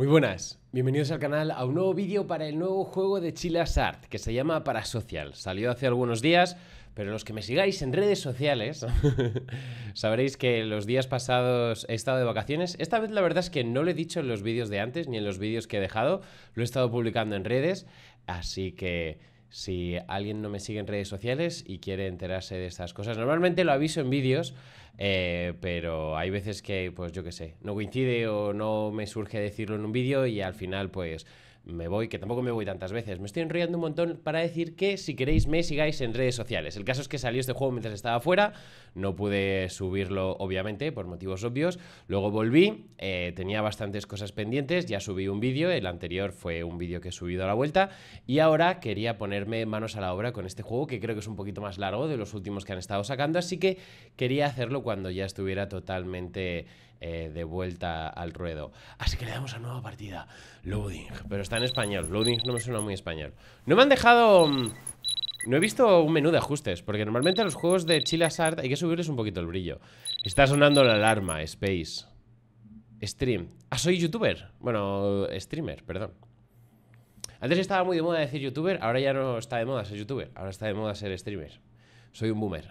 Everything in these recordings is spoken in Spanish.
Muy buenas, bienvenidos al canal a un nuevo vídeo para el nuevo juego de Chilasart que se llama Parasocial. Salió hace algunos días, pero los que me sigáis en redes sociales sabréis que los días pasados he estado de vacaciones. Esta vez la verdad es que no lo he dicho en los vídeos de antes ni en los vídeos que he dejado, lo he estado publicando en redes, así que si alguien no me sigue en redes sociales y quiere enterarse de estas cosas, normalmente lo aviso en vídeos, pero hay veces que, pues yo qué sé, no coincide o no me surge decirlo en un vídeo y al final pues me voy, que tampoco me voy tantas veces. Me estoy enrollando un montón para decir que si queréis me sigáis en redes sociales. El caso es que salió este juego mientras estaba fuera, no pude subirlo obviamente por motivos obvios. Luego volví, tenía bastantes cosas pendientes, ya subí un vídeo, el anterior fue un vídeo que he subido a la vuelta y ahora quería ponerme manos a la obra con este juego que creo que es un poquito más largo de los últimos que han estado sacando, así que quería hacerlo cuando ya estuviera totalmente de vuelta al ruedo. Así que le damos a nueva partida. Loading, pero está en español. Loading no me suena muy español. No me han dejado... No he visto un menú de ajustes, porque normalmente a los juegos de Chilasart hay que subirles un poquito el brillo. Está sonando la alarma, Space. Stream. Ah, soy youtuber. Bueno, streamer, perdón. Antes estaba muy de moda decir youtuber, ahora ya no está de moda ser youtuber. Ahora está de moda ser streamer. Soy un boomer.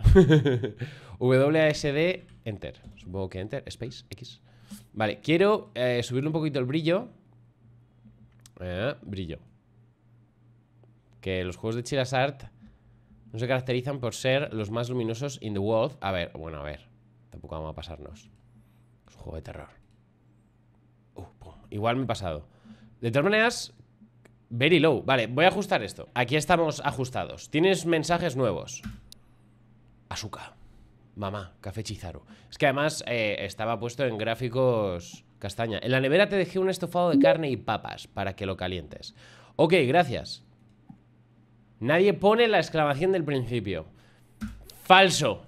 WASD, Enter. Supongo que Enter, Space, X. Vale, quiero subirle un poquito el brillo. Brillo. Que los juegos de Chilasart no se caracterizan por ser los más luminosos in the world. A ver, bueno, a ver. Tampoco vamos a pasarnos. Es un juego de terror. Pum. Igual me he pasado. De todas maneras, very low. Vale, voy a ajustar esto. Aquí estamos ajustados. Tienes mensajes nuevos. Azúcar. Mamá, café Chizaru. Es que además estaba puesto en gráficos castaña. En la nevera te dejé un estofado de carne y papas para que lo calientes. Ok, gracias. Nadie pone la exclamación del principio. Falso.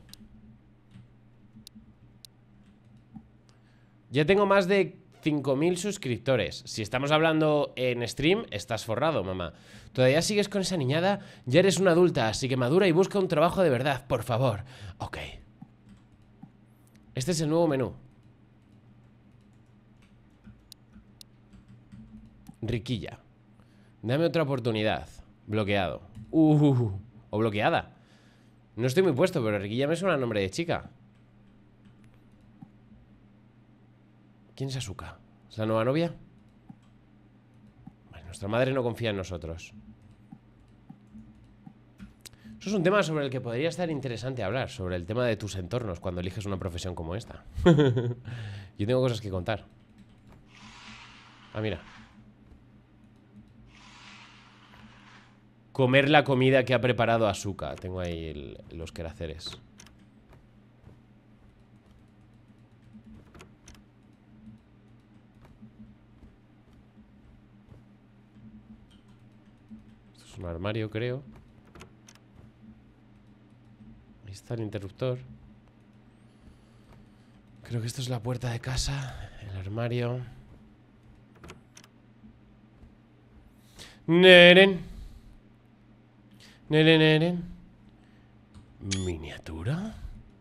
Ya tengo más de 5.000 suscriptores. Si estamos hablando en stream, estás forrado, mamá. ¿Todavía sigues con esa niñada? Ya eres una adulta, así que madura y busca un trabajo de verdad, por favor. Ok. Este es el nuevo menú. Riquilla. Dame otra oportunidad. Bloqueado. O bloqueada. No estoy muy puesto, pero Riquilla me suena a nombre de chica. ¿Quién es Asuka? ¿Es la nueva novia? Vale, nuestra madre no confía en nosotros. Eso es un tema sobre el que podría estar interesante hablar. Sobre el tema de tus entornos cuando eliges una profesión como esta. Yo tengo cosas que contar. Ah, mira. Comer la comida que ha preparado Asuka. Tengo ahí los quehaceres. Esto es un armario, creo. Ahí está el interruptor. Creo que esto es la puerta de casa. El armario. Neren. Neren. ¿Miniatura?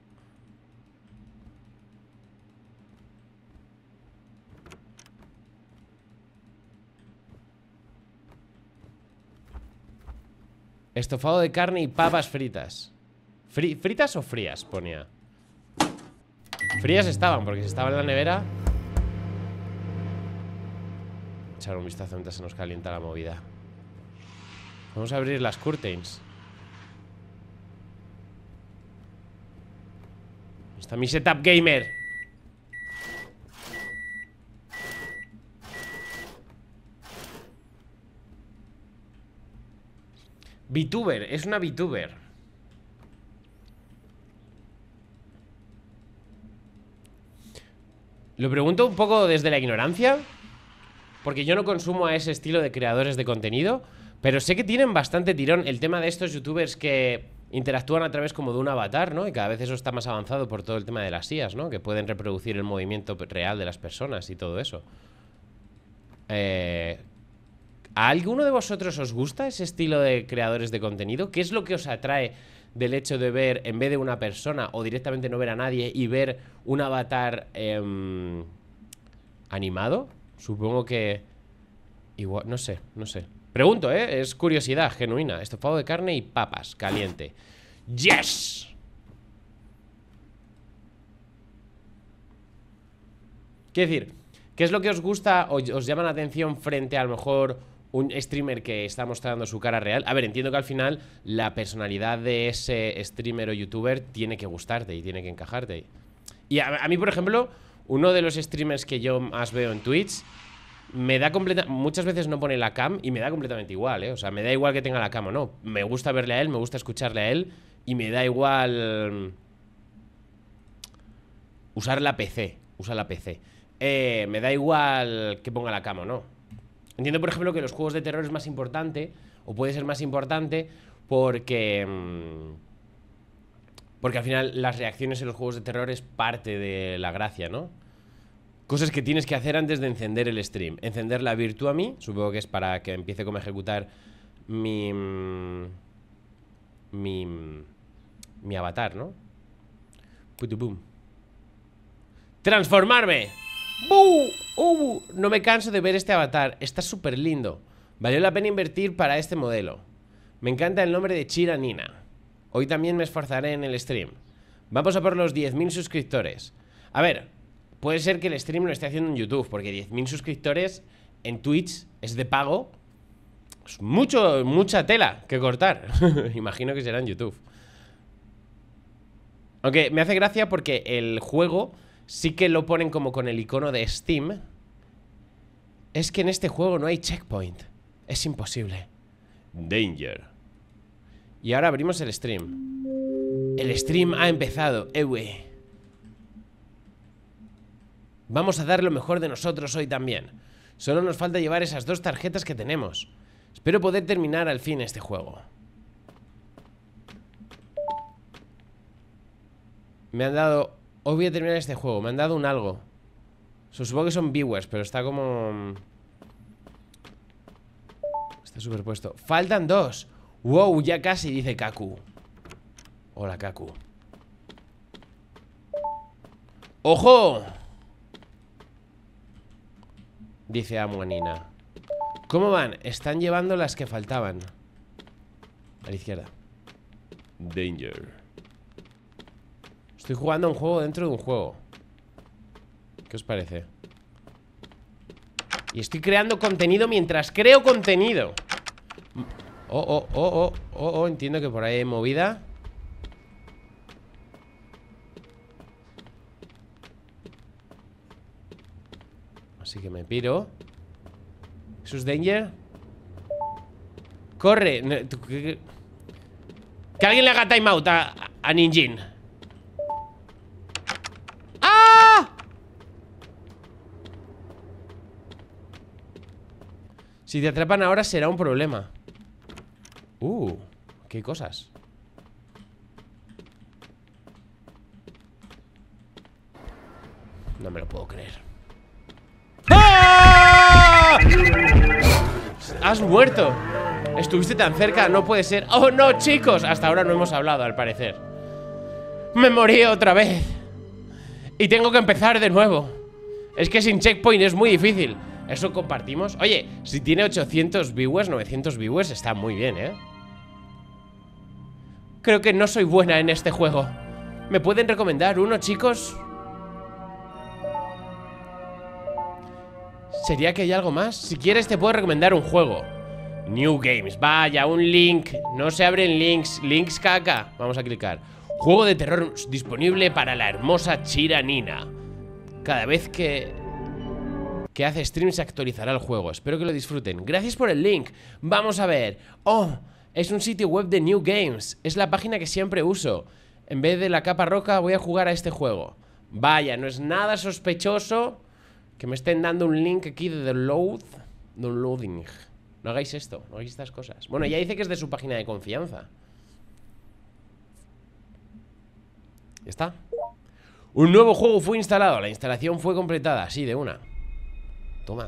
Estofado de carne y papas fritas. ¿Fritas o frías? Ponía. Frías estaban, porque si estaba en la nevera. Echar un vistazo mientras se nos calienta la movida. Vamos a abrir las curtains. Está mi setup gamer. VTuber, es una VTuber. Lo pregunto un poco desde la ignorancia, porque yo no consumo a ese estilo de creadores de contenido, pero sé que tienen bastante tirón el tema de estos youtubers que interactúan a través como de un avatar, ¿no? Y cada vez eso está más avanzado por todo el tema de las IAs, ¿no? Que pueden reproducir el movimiento real de las personas y todo eso. ¿A alguno de vosotros os gusta ese estilo de creadores de contenido? ¿Qué es lo que os atrae del hecho de ver, en vez de una persona o directamente no ver a nadie y ver un avatar animado? Supongo que Igual, no sé, no sé. Pregunto, es curiosidad genuina. Estofado de carne y papas, caliente. ¡Yes! Quiero decir, ¿qué es lo que os gusta o os llama la atención frente a lo mejor un streamer que está mostrando su cara real? A ver, entiendo que al final la personalidad de ese streamer o youtuber tiene que gustarte y tiene que encajarte. Y a mí, por ejemplo, uno de los streamers que yo más veo en Twitch me da muchas veces no pone la cam y me da completamente igual, O sea, me da igual que tenga la cam o no. Me gusta verle a él, me gusta escucharle a él y me da igual usar la PC. Usa la PC. Me da igual que ponga la cam o no. Entiendo, por ejemplo, que los juegos de terror es más importante, o puede ser más importante, porque al final las reacciones en los juegos de terror es parte de la gracia, ¿no? Cosas que tienes que hacer antes de encender el stream. Encender la Virtua Me, supongo que es para que empiece como a ejecutar mi avatar, ¿no? Putubum. ¡Transformarme! No me canso de ver este avatar. Está súper lindo. Valió la pena invertir para este modelo. Me encanta el nombre de Chira Nina. Hoy también me esforzaré en el stream. Vamos a por los 10.000 suscriptores. A ver, puede ser que el stream lo esté haciendo en YouTube, porque 10.000 suscriptores en Twitch es de pago. Es mucha tela que cortar. Imagino que será en YouTube. Aunque me hace gracia porque el juego sí que lo ponen como con el icono de Steam. Es que en este juego no hay checkpoint. Es imposible. Danger. Y ahora abrimos el stream. El stream ha empezado, wey. Vamos a dar lo mejor de nosotros hoy también. Solo nos falta llevar esas 2 tarjetas que tenemos. Espero poder terminar al fin este juego. Me han dado... Hoy voy a terminar este juego. Me han dado un algo. Supongo que son viewers, pero está como... Está superpuesto. Faltan 2. Wow, ya casi, dice Kaku. Hola, Kaku. ¡Ojo! Dice Amuanina. ¿Cómo van? Están llevando las que faltaban. A la izquierda. Danger. Estoy jugando a un juego dentro de un juego. ¿Qué os parece? Y estoy creando contenido mientras creo contenido. Entiendo que por ahí hay movida. Así que me piro. ¿Eso es danger? ¡Corre! Que alguien le haga timeout a Ninjin. ¡Ah! Si te atrapan ahora será un problema. Qué cosas. No me lo puedo creer. ¡Ah! ¡Has muerto! Estuviste tan cerca, no puede ser. ¡Oh, no, chicos! Hasta ahora no hemos hablado, al parecer. Me morí otra vez. Y tengo que empezar de nuevo. Es que sin checkpoint es muy difícil. ¿Eso compartimos? Oye, si tiene 800 viewers, 900 viewers, está muy bien, Creo que no soy buena en este juego. ¿Me pueden recomendar uno, chicos? ¿Sería que hay algo más? Si quieres te puedo recomendar un juego. New Games, vaya, un link. No se abren links, links caca. Vamos a clicar. Juego de terror disponible para la hermosa Chira Nina. Cada vez que hace stream se actualizará el juego. Espero que lo disfruten. Gracias por el link. Vamos a ver. Oh, es un sitio web de New Games. Es la página que siempre uso. En vez de la capa roca voy a jugar a este juego. Vaya, no es nada sospechoso que me estén dando un link aquí de downloading. No hagáis esto, no hagáis estas cosas. Bueno, ya dice que es de su página de confianza. ¿Ya está? Un nuevo juego fue instalado. La instalación fue completada. Sí, de una. Toma.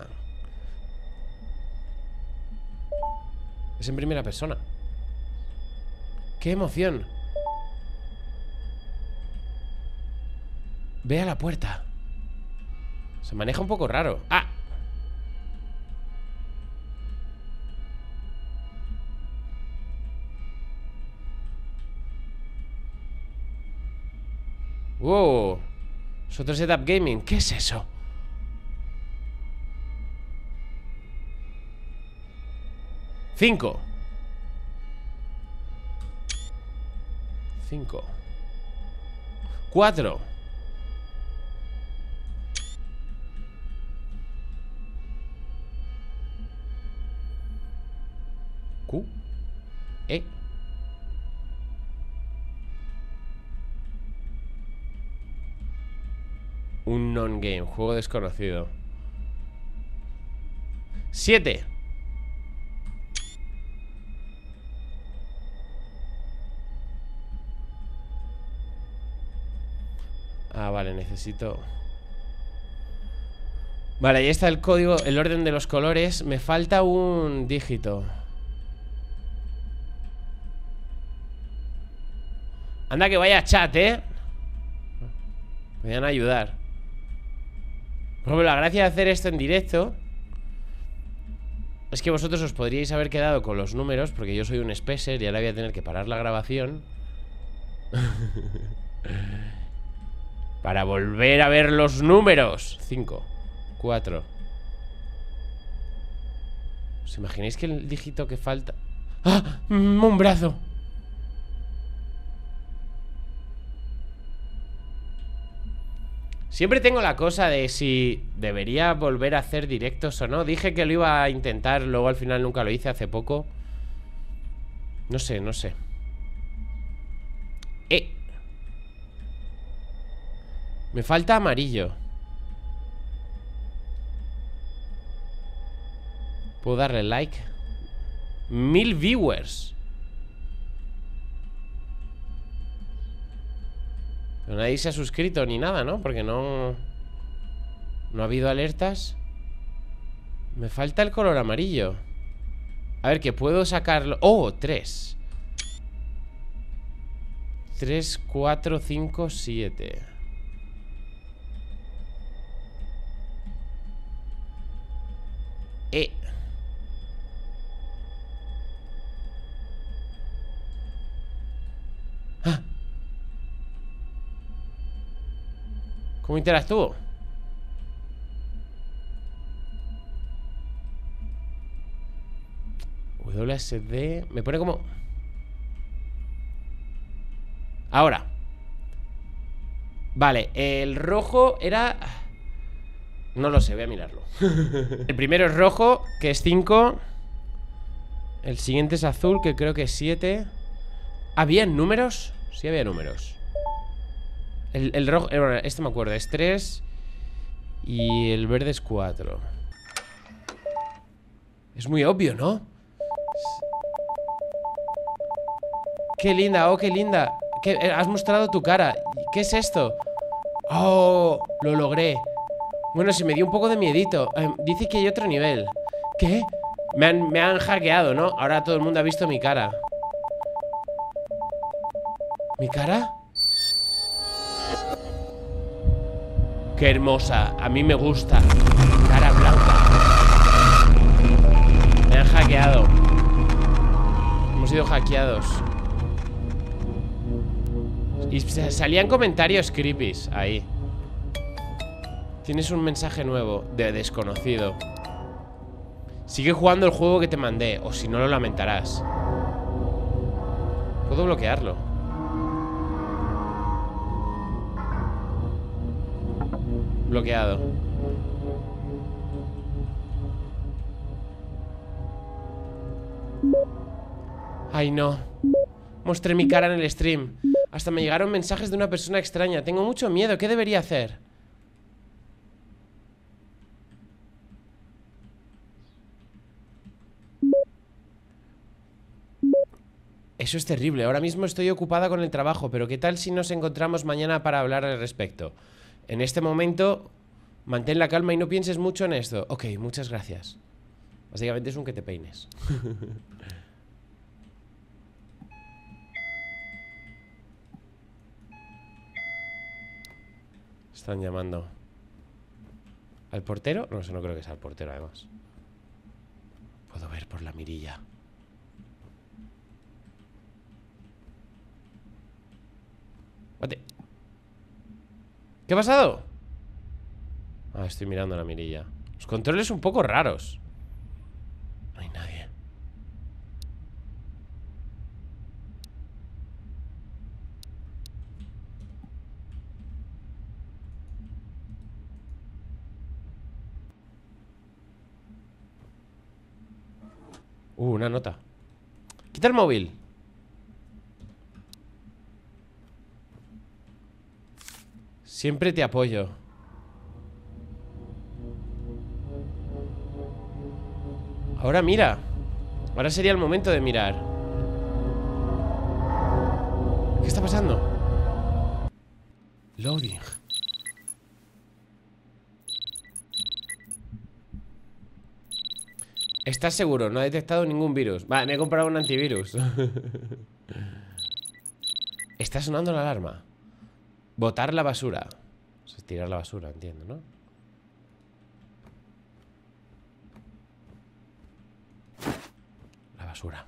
Es en primera persona. ¡Qué emoción! Ve a la puerta. Se maneja un poco raro. ¡Ah! Wow. Es otro setup gaming. ¿Qué es eso? Cinco. 4. Q. E. Un non-game, juego desconocido. 7. Ah, vale, necesito... Vale, ahí está el código, el orden de los colores. Me falta un dígito. Anda que vaya chat, ¿eh? Me van a ayudar. Por ejemplo, la gracia de hacer esto en directo es que vosotros os podríais haber quedado con los números, porque yo soy un speser y ahora voy a tener que parar la grabación para volver a ver los números. 5, 4. ¿Os imagináis que el dígito que falta? ¡Ah! ¡Un brazo! Siempre tengo la cosa de si debería volver a hacer directos o no. Dije que lo iba a intentar, luego al final nunca lo hice, hace poco. No sé, no sé. Me falta amarillo. ¿Puedo darle like? 1000 viewers. Pero nadie se ha suscrito ni nada, ¿no? Porque no ha habido alertas. Me falta el color amarillo. A ver, que puedo sacarlo. ¡Oh! 3. 3, 4, 5, 7. ¡Ah! ¿Cómo interactúo? WSD. Me pone como... Ahora. Vale, el rojo era... No lo sé, voy a mirarlo. El primero es rojo, que es 5. El siguiente es azul, que creo que es 7. ¿Había números? Sí, había números. El rojo, bueno, este me acuerdo, es 3. Y el verde es 4. Es muy obvio, ¿no? Qué linda, oh, qué linda. Has mostrado tu cara. ¿Qué es esto? Oh, lo logré. Bueno, se me dio un poco de miedito. Dice que hay otro nivel. ¿Qué? Me han hackeado, ¿no? Ahora todo el mundo ha visto mi cara. ¿Mi cara? Qué hermosa, a mí me gusta. Cara blanca. Me han hackeado. Hemos sido hackeados. Y salían comentarios creepies ahí. Tienes un mensaje nuevo de desconocido. Sigue jugando el juego que te mandé, o si no lo lamentarás. Puedo bloquearlo. Bloqueado. Ay, no. Mostré mi cara en el stream. Hasta me llegaron mensajes de una persona extraña. Tengo mucho miedo. ¿Qué debería hacer? Eso es terrible. Ahora mismo estoy ocupada con el trabajo, pero ¿qué tal si nos encontramos mañana para hablar al respecto? En este momento, mantén la calma y no pienses mucho en esto. Ok, muchas gracias. Básicamente es un que te peines. Están llamando. ¿Al portero? No, eso no creo que sea el portero, además. Puedo ver por la mirilla. What the... ¿Qué ha pasado? Ah, estoy mirando la mirilla. Los controles un poco raros. No hay nadie. Una nota. Quita el móvil. Siempre te apoyo. Ahora mira. Ahora sería el momento de mirar. ¿Qué está pasando? Loading. ¿Estás seguro? No ha detectado ningún virus. Vale, me he comprado un antivirus. Está sonando la alarma. Botar la basura. O sea, tirar la basura, entiendo, ¿no? La basura.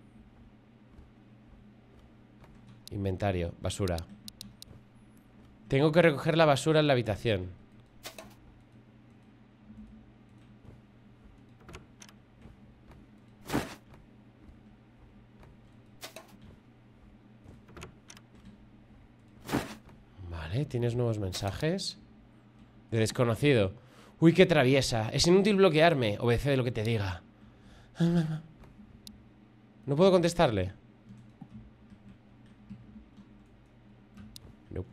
Inventario, basura. Tengo que recoger la basura en la habitación. Vale, tienes nuevos mensajes. De desconocido. Uy, qué traviesa. Es inútil bloquearme. Obedece de lo que te diga. No puedo contestarle. No.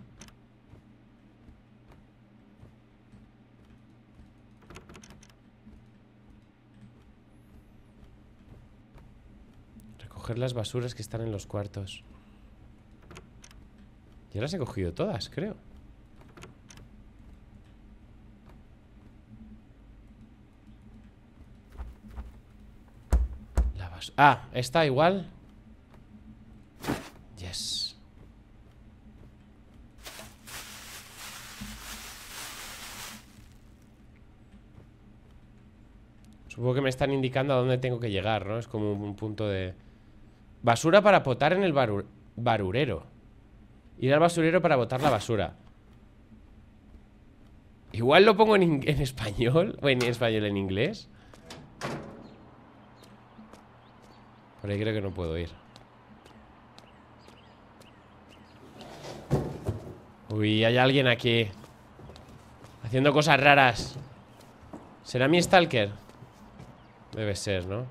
Recoger las basuras que están en los cuartos. Ya las he cogido todas, creo. La basura. Ah, está igual. Yes. Supongo que me están indicando a dónde tengo que llegar, ¿no? Es como un punto de... Basura para botar en el barurero. Ir al basurero para botar la basura. Igual lo pongo en español. O en español, en inglés. Por ahí creo que no puedo ir. Uy, hay alguien aquí haciendo cosas raras. ¿Será mi stalker? Debe ser, ¿no?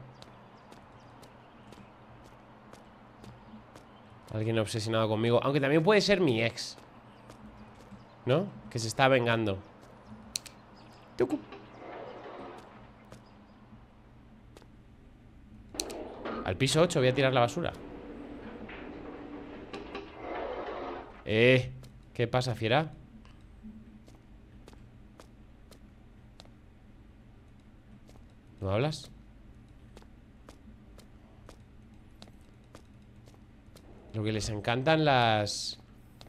Alguien obsesionado conmigo. Aunque también puede ser mi ex, ¿no? Que se está vengando. Al piso 8 voy a tirar la basura. ¿Qué pasa, fiera? ¿No hablas? Lo que les encantan las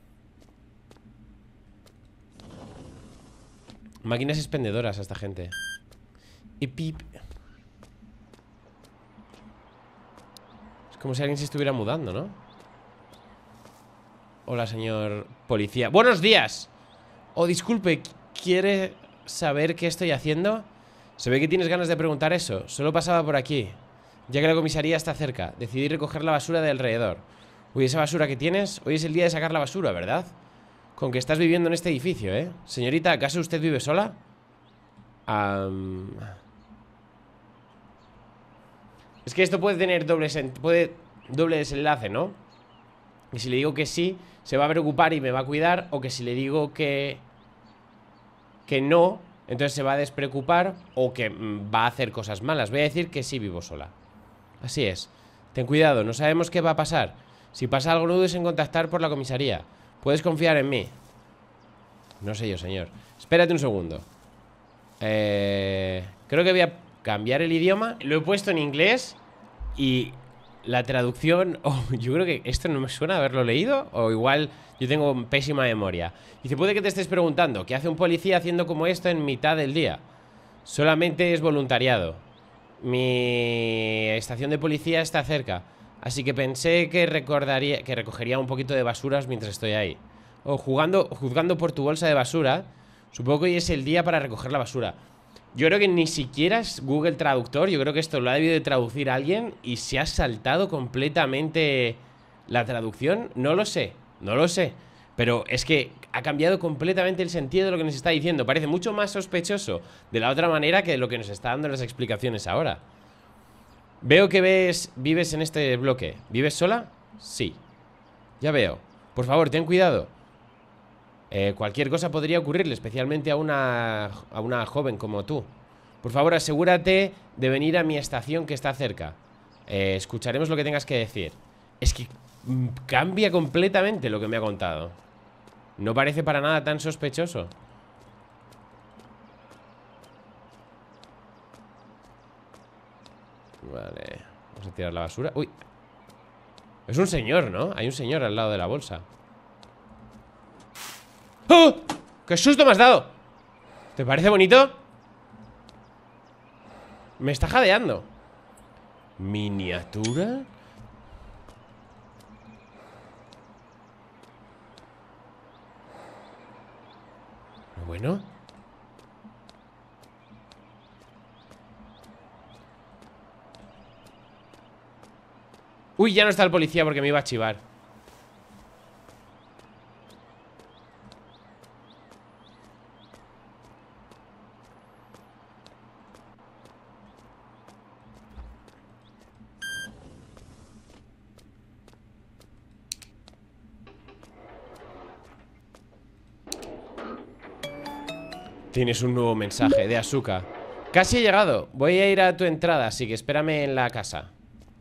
máquinas expendedoras a esta gente. Y pip. Es como si alguien se estuviera mudando, ¿no? Hola, señor policía. ¡Buenos días! Oh, disculpe, ¿quiere saber qué estoy haciendo? Se ve que tienes ganas de preguntar eso. Solo pasaba por aquí. Ya que la comisaría está cerca, decidí recoger la basura de alrededor. Uy, esa basura que tienes. Hoy es el día de sacar la basura, ¿verdad? Con que estás viviendo en este edificio, ¿eh? Señorita, ¿acaso usted vive sola? Es que esto puede tener doble desenlace, ¿no? Y si le digo que sí, se va a preocupar y me va a cuidar. O que si le digo que no, entonces se va a despreocupar o que va a hacer cosas malas. Voy a decir que sí vivo sola. Así es. Ten cuidado, no sabemos qué va a pasar. Si pasa algo, no dudes en contactar por la comisaría. Puedes confiar en mí. No sé yo, señor. Espérate un segundo. Creo que voy a cambiar el idioma. Lo he puesto en inglés. Y la traducción... Oh, yo creo que esto no me suena haberlo leído. O igual yo tengo pésima memoria. Dice, puede que te estés preguntando ¿qué hace un policía haciendo como esto en mitad del día? Solamente es voluntariado. Mi estación de policía está cerca, así que pensé que recogería un poquito de basuras mientras estoy ahí. O juzgando por tu bolsa de basura. Supongo que hoy es el día para recoger la basura. Yo creo que ni siquiera es Google Traductor. Yo creo que esto lo ha debido de traducir alguien y se ha saltado completamente la traducción. No lo sé, no lo sé. Pero es que ha cambiado completamente el sentido de lo que nos está diciendo. Parece mucho más sospechoso de la otra manera que de lo que nos está dando las explicaciones ahora. Veo que vives en este bloque. ¿Vives sola? Sí. Ya veo. Por favor, ten cuidado. Cualquier cosa podría ocurrirle, especialmente a una joven como tú. Por favor, asegúrate de venir a mi estación que está cerca. Escucharemos lo que tengas que decir. Es que cambia completamente lo que me ha contado. No parece para nada tan sospechoso. Vale, vamos a tirar la basura. Uy, es un señor, ¿no? Hay un señor al lado de la bolsa. ¡Oh! ¡Qué susto me has dado! ¿Te parece bonito? Me está jadeando. ¿Miniatura? Bueno. Uy, ya no está el policía porque me iba a chivar. Tienes un nuevo mensaje de Asuka. Casi he llegado. Voy a ir a tu entrada, así que espérame en la casa.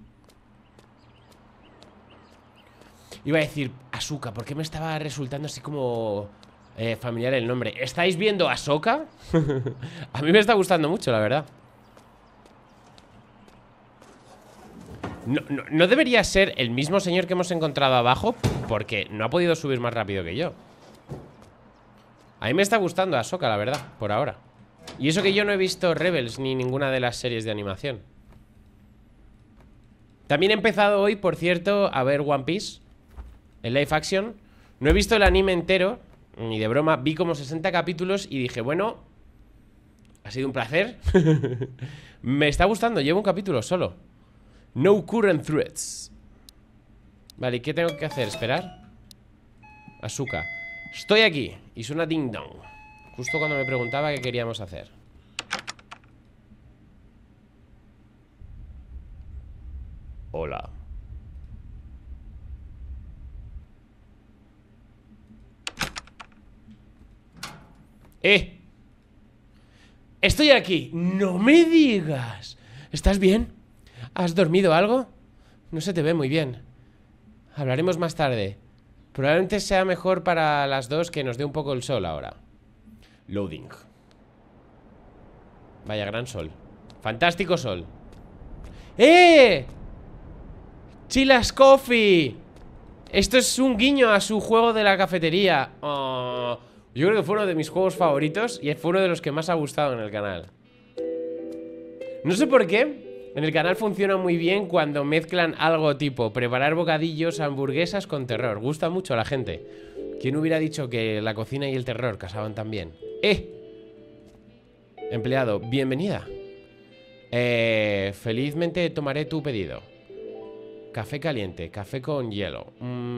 Iba a decir Asuka, ¿por qué me estaba resultando así como familiar el nombre? ¿Estáis viendo Ahsoka? A mí me está gustando mucho, la verdad. No debería ser el mismo señor que hemos encontrado abajo, porque no ha podido subir más rápido que yo. A mí me está gustando Ahsoka, la verdad, por ahora. Y eso que yo no he visto Rebels ni ninguna de las series de animación. También he empezado hoy, por cierto, a ver One Piece, el live action. No he visto el anime entero, ni de broma. Vi como 60 capítulos y dije, bueno, ha sido un placer. Me está gustando, llevo un capítulo solo. No current threats. Vale, ¿y qué tengo que hacer? ¿Esperar? Asuka. Estoy aquí. Y suena ding dong. Justo cuando me preguntaba qué queríamos hacer. Hola. Estoy aquí. No me digas. ¿Estás bien? ¿Has dormido algo? No se te ve muy bien. Hablaremos más tarde. Probablemente sea mejor para las dos que nos dé un poco el sol ahora. Loading. Vaya gran sol. Fantástico sol. ¡Eh! Chilla's Coffee. Esto es un guiño a su juego de la cafetería. Oh, yo creo que fue uno de mis juegos favoritos y fue uno de los que más ha gustado en el canal. No sé por qué en el canal funciona muy bien cuando mezclan algo tipo preparar bocadillos, hamburguesas con terror. Gusta mucho a la gente. ¿Quién hubiera dicho que la cocina y el terror casaban tan bien? Empleado, bienvenida. Felizmente tomaré tu pedido. Café caliente, café con hielo.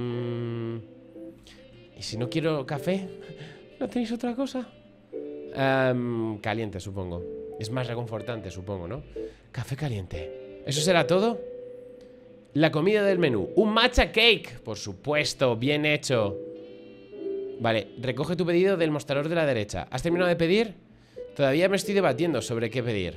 ¿Y si no quiero café? ¿No tenéis otra cosa? Caliente, supongo. Es más reconfortante, supongo, ¿no? Café caliente. ¿Eso será todo? La comida del menú. Un matcha cake. Por supuesto, bien hecho. Vale, recoge tu pedido del mostrador de la derecha. ¿Has terminado de pedir? Todavía me estoy debatiendo sobre qué pedir.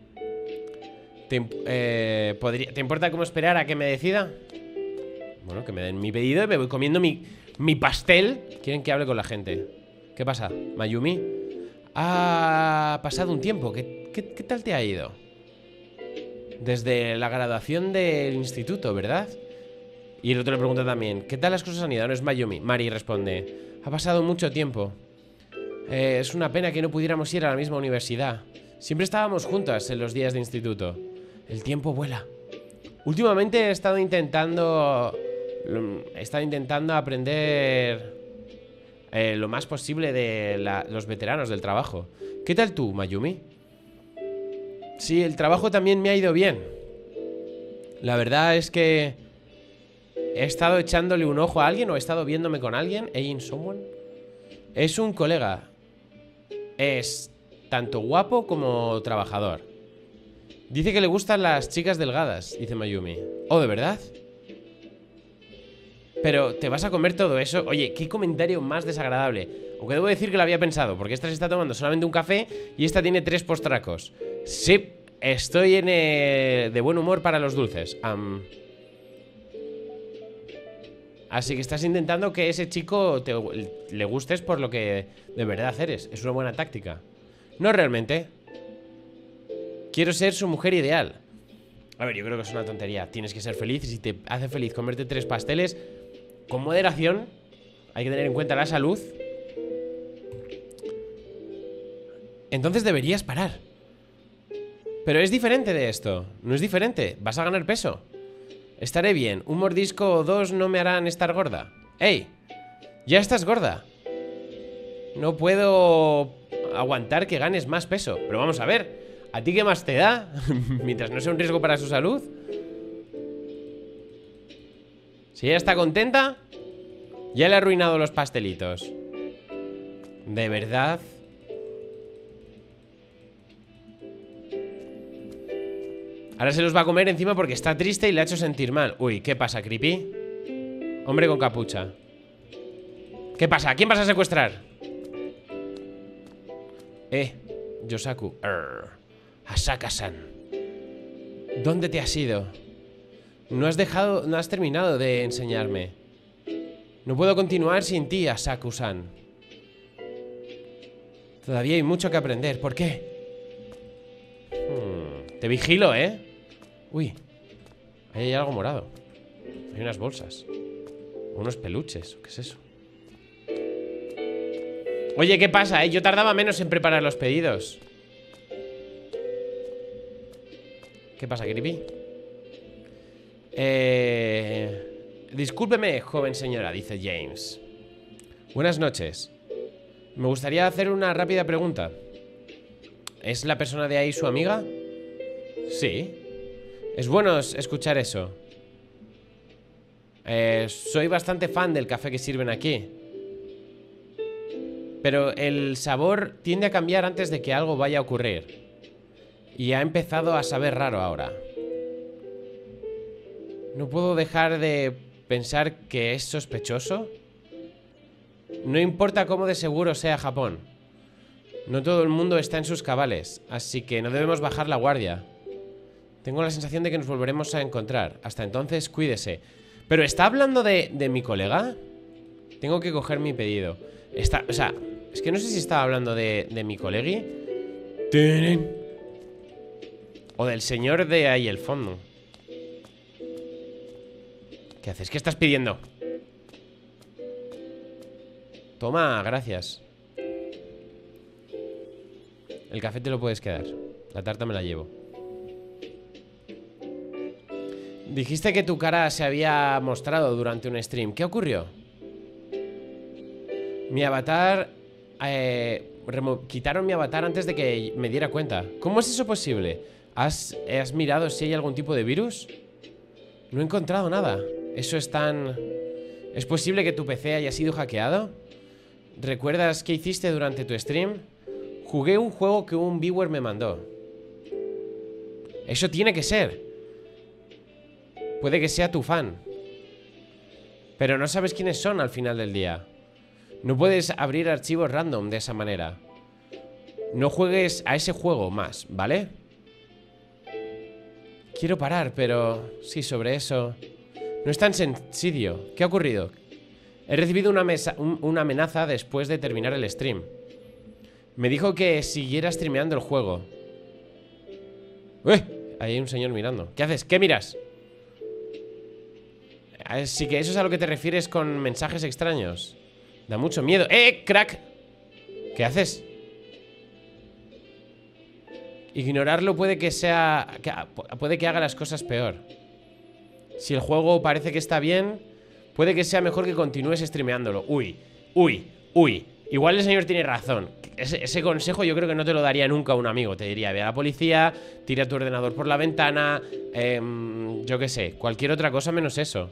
¿Te importa cómo esperar a que me decida? Bueno, que me den mi pedido y me voy comiendo mi pastel. Quieren que hable con la gente. ¿Qué pasa? ¿Mayumi? Ha pasado un tiempo. ¿Qué tal te ha ido? Desde la graduación del instituto, ¿verdad? Y el otro le pregunta también, ¿qué tal las cosas han ido? No es Mayumi. Mari responde, ha pasado mucho tiempo. Es una pena que no pudiéramos ir a la misma universidad. Siempre estábamos juntas en los días de instituto. El tiempo vuela. Últimamente he estado intentando aprender lo más posible de los veteranos del trabajo. ¿Qué tal tú, Mayumi? Sí, el trabajo también me ha ido bien. La verdad es que he estado echándole un ojo a alguien o he estado viéndome con alguien. Eyeing someone. Es un colega. Es tanto guapo como trabajador. Dice que le gustan las chicas delgadas, dice Mayumi. ¿Oh, de verdad? Pero, ¿te vas a comer todo eso? Oye, qué comentario más desagradable. Aunque debo decir que lo había pensado, porque esta se está tomando solamente un café y esta tiene 3 postracos. Sí, estoy de buen humor para los dulces. Así que estás intentando que ese chico le gustes por lo que de verdad eres. Es una buena táctica. No realmente. Quiero ser su mujer ideal. A ver, yo creo que es una tontería. Tienes que ser feliz y si te hace feliz comerte 3 pasteles, con moderación, hay que tener en cuenta la salud. Entonces deberías parar. Pero es diferente de esto. No es diferente. Vas a ganar peso. Estaré bien. Un mordisco o 2 no me harán estar gorda. ¡Ey! Ya estás gorda. No puedo aguantar que ganes más peso. Pero vamos a ver. ¿A ti qué más te da? Mientras no sea un riesgo para su salud. Si ella está contenta, ya le he arruinado los pastelitos. ¿De verdad? Ahora se los va a comer encima porque está triste y le ha hecho sentir mal. Uy, ¿qué pasa, creepy? Hombre con capucha. ¿Qué pasa? ¿A quién vas a secuestrar? Yosaku. Asaka-san. ¿Dónde te has ido? No has terminado de enseñarme. No puedo continuar sin ti, Asaku-san. Todavía hay mucho que aprender. ¿Por qué? Te vigilo, ¿eh? Uy, ahí hay algo morado. Hay unas bolsas. Unos peluches. ¿Qué es eso? Oye, ¿qué pasa, Yo tardaba menos en preparar los pedidos. ¿Qué pasa, creepy? Discúlpeme, joven señora, dice James. Buenas noches. Me gustaría hacer una rápida pregunta. ¿Es la persona de ahí su amiga? Sí. Es bueno escuchar eso. Soy bastante fan del café que sirven aquí. Pero el sabor tiende a cambiar antes de que algo vaya a ocurrir. Y ha empezado a saber raro ahora. No puedo dejar de pensar que es sospechoso. No importa cómo de seguro sea Japón. No todo el mundo está en sus cabales, así que no debemos bajar la guardia. Tengo la sensación de que nos volveremos a encontrar. Hasta entonces, cuídese. ¿Pero está hablando de mi colega? Tengo que coger mi pedido. O sea, es que no sé si estaba hablando de mi colegui o del señor de ahí el fondo. ¿Qué haces? ¿Qué estás pidiendo? Toma, gracias. El café te lo puedes quedar. La tarta me la llevo. Dijiste que tu cara se había mostrado durante un stream. ¿Qué ocurrió? Mi avatar... quitaron mi avatar antes de que me diera cuenta. ¿Cómo es eso posible? ¿Has mirado si hay algún tipo de virus? No he encontrado nada. Eso es tan... ¿Es posible que tu PC haya sido hackeado? ¿Recuerdas qué hiciste durante tu stream? Jugué un juego que un viewer me mandó. Eso tiene que ser. Puede que sea tu fan. Pero no sabes quiénes son al final del día. No puedes abrir archivos random de esa manera. No juegues a ese juego más, ¿vale? Quiero parar, pero... Sí, sobre eso... No es tan sencillo. ¿Qué ha ocurrido? He recibido una amenaza después de terminar el stream. Me dijo que siguiera streameando el juego. ¡Uy! Ahí hay un señor mirando. ¿Qué haces? ¿Qué miras? Así que eso es a lo que te refieres con mensajes extraños. Da mucho miedo. ¡Crack! ¿Qué haces? Ignorarlo puede que haga las cosas peor. Si el juego parece que está bien, puede que sea mejor que continúes streameándolo. Uy, uy, Uy, igual el señor tiene razón. Ese consejo yo creo que no te lo daría nunca un amigo. Te diría, ve a la policía, tira tu ordenador por la ventana, yo qué sé, cualquier otra cosa menos eso.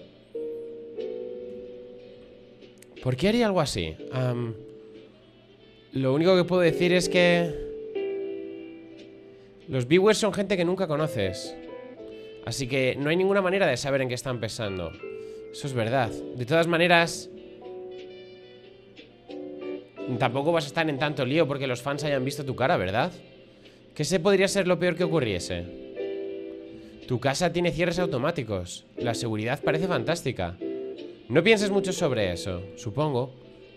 ¿Por qué haría algo así? Lo único que puedo decir es que los viewers son gente que nunca conoces. Así que no hay ninguna manera de saber en qué están pensando. Eso es verdad. De todas maneras, tampoco vas a estar en tanto lío porque los fans hayan visto tu cara, ¿verdad? Que ese podría ser lo peor que ocurriese. Tu casa tiene cierres automáticos. La seguridad parece fantástica. No pienses mucho sobre eso, supongo.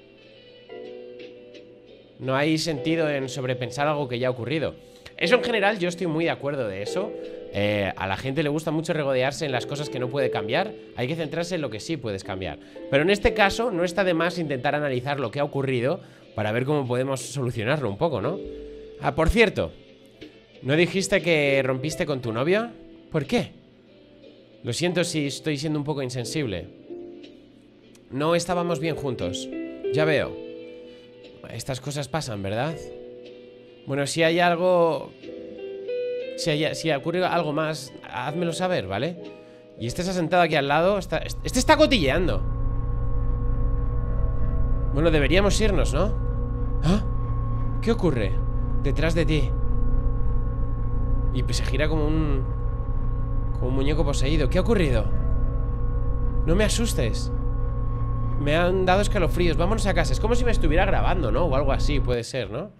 No hay sentido en sobrepensar algo que ya ha ocurrido. Eso en general yo estoy muy de acuerdo de eso. A la gente le gusta mucho regodearse en las cosas que no puede cambiar. Hay que centrarse en lo que sí puedes cambiar. Pero en este caso no está de más intentar analizar lo que ha ocurrido para ver cómo podemos solucionarlo un poco, ¿no? Ah, por cierto, ¿no dijiste que rompiste con tu novia? ¿Por qué? Lo siento si estoy siendo un poco insensible. No estábamos bien juntos. Ya veo. Estas cosas pasan, ¿verdad? Bueno, si hay algo... Si ocurre algo más, házmelo saber, ¿vale? Y este se ha sentado aquí al lado. Este está cotilleando. Bueno, deberíamos irnos, ¿no? ¿Ah? ¿Qué ocurre? Detrás de ti. Y se gira como un muñeco poseído. ¿Qué ha ocurrido? No me asustes. Me han dado escalofríos. Vámonos a casa. Es como si me estuviera grabando, ¿no? O algo así, puede ser, ¿no?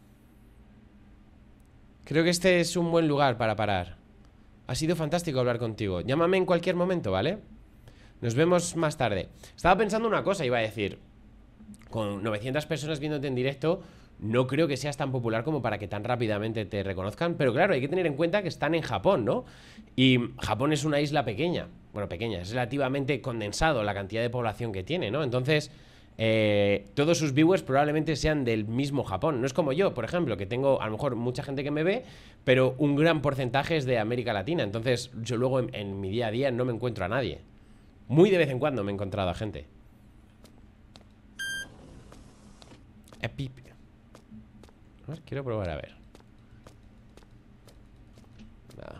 Creo que este es un buen lugar para parar. Ha sido fantástico hablar contigo. Llámame en cualquier momento, ¿vale? Nos vemos más tarde. Estaba pensando una cosa, iba a decir. Con 900 personas viéndote en directo, no creo que seas tan popular como para que tan rápidamente te reconozcan. Pero claro, hay que tener en cuenta que están en Japón, ¿no? Y Japón es una isla pequeña. Bueno, pequeña, es relativamente condensado la cantidad de población que tiene, ¿no? Entonces... todos sus viewers probablemente sean del mismo Japón. No es como yo, por ejemplo, que tengo a lo mejor mucha gente que me ve, pero un gran porcentaje es de América Latina. Entonces yo luego en mi día a día no me encuentro a nadie. Muy de vez en cuando me he encontrado a gente. A ver, quiero probar a ver. Nada.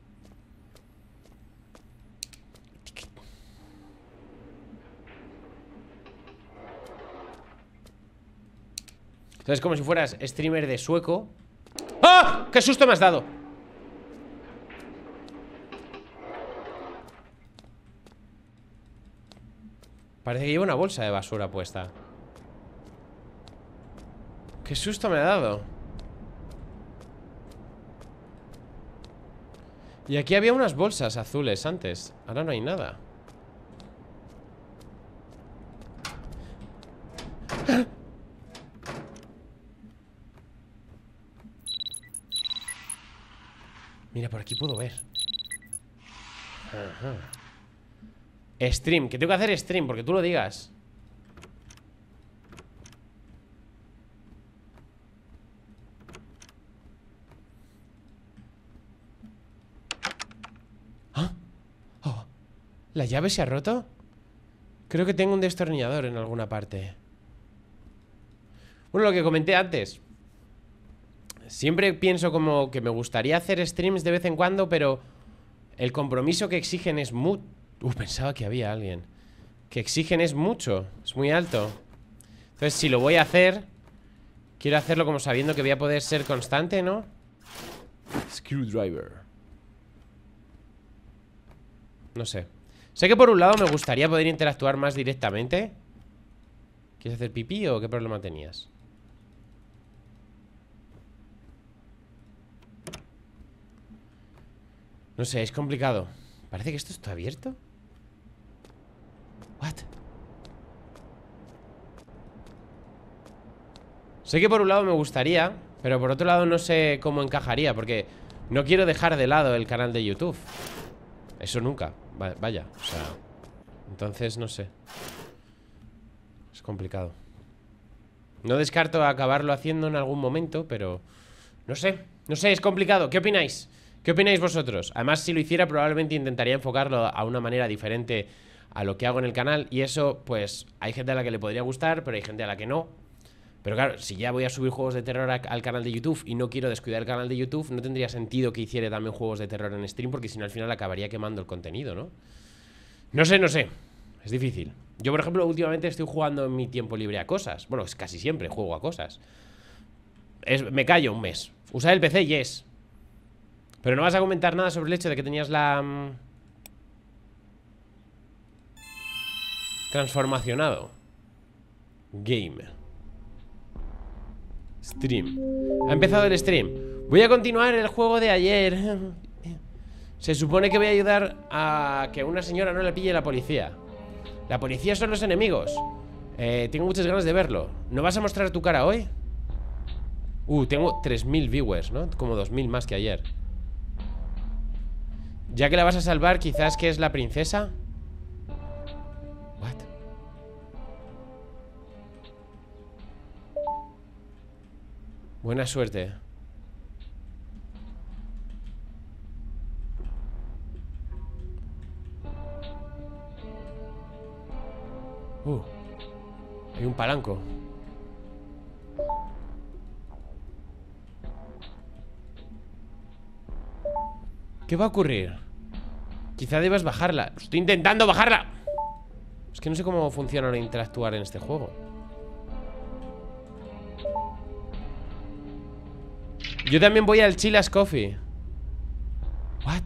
Entonces, como si fueras streamer de sueco. ¡Ah! ¡Qué susto me has dado! Parece que lleva una bolsa de basura puesta. ¡Qué susto me ha dado! Y aquí había unas bolsas azules antes. Ahora no hay nada. Mira, por aquí puedo ver. Ajá. Stream, que tengo que hacer stream, porque tú lo digas. ¿Ah? Oh, ¿la llave se ha roto? Creo que tengo un destornillador en alguna parte. Bueno, lo que comenté antes. Siempre pienso como que me gustaría hacer streams de vez en cuando, pero el compromiso que exigen es muy... pensaba que había alguien. Que exigen es mucho, es muy alto. Entonces, si lo voy a hacer, quiero hacerlo como sabiendo que voy a poder ser constante, ¿no? Screwdriver. No sé. Sé que por un lado me gustaría poder interactuar más directamente. ¿Quieres hacer pipí o qué problema tenías? No sé, es complicado. Parece que esto está abierto. What? Sé que por un lado me gustaría, pero por otro lado no sé cómo encajaría, porque no quiero dejar de lado el canal de YouTube. Eso nunca, vaya, o sea. Entonces no sé. Es complicado. No descarto acabarlo haciendo en algún momento, pero no sé, es complicado. ¿Qué opináis? ¿Qué opináis vosotros? Además, si lo hiciera, probablemente intentaría enfocarlo a una manera diferente a lo que hago en el canal. Y eso, pues, hay gente a la que le podría gustar, pero hay gente a la que no. Pero claro, si ya voy a subir juegos de terror al canal de YouTube y no quiero descuidar el canal de YouTube, no tendría sentido que hiciera también juegos de terror en stream, porque si no al final acabaría quemando el contenido, ¿no? No sé, no sé. Es difícil. Yo, por ejemplo, últimamente estoy jugando en mi tiempo libre a cosas. Bueno, es casi siempre juego a cosas. Me callo un mes. Usar el PC, yes. Pero no vas a comentar nada sobre el hecho de que tenías la... transformacionado. Game. Stream. Ha empezado el stream. Voy a continuar el juego de ayer. Se supone que voy a ayudar a que una señora no le pille la policía. La policía son los enemigos. Tengo muchas ganas de verlo. ¿No vas a mostrar tu cara hoy? Tengo 3000 viewers, ¿no? Como 2000 más que ayer. Ya que la vas a salvar, quizás que es la princesa. What? Buena suerte. Hay un palanco. ¿Qué va a ocurrir? Quizá debas bajarla. Estoy intentando bajarla. Es que no sé cómo funciona interactuar en este juego. Yo también voy al Chilla's Coffee. What?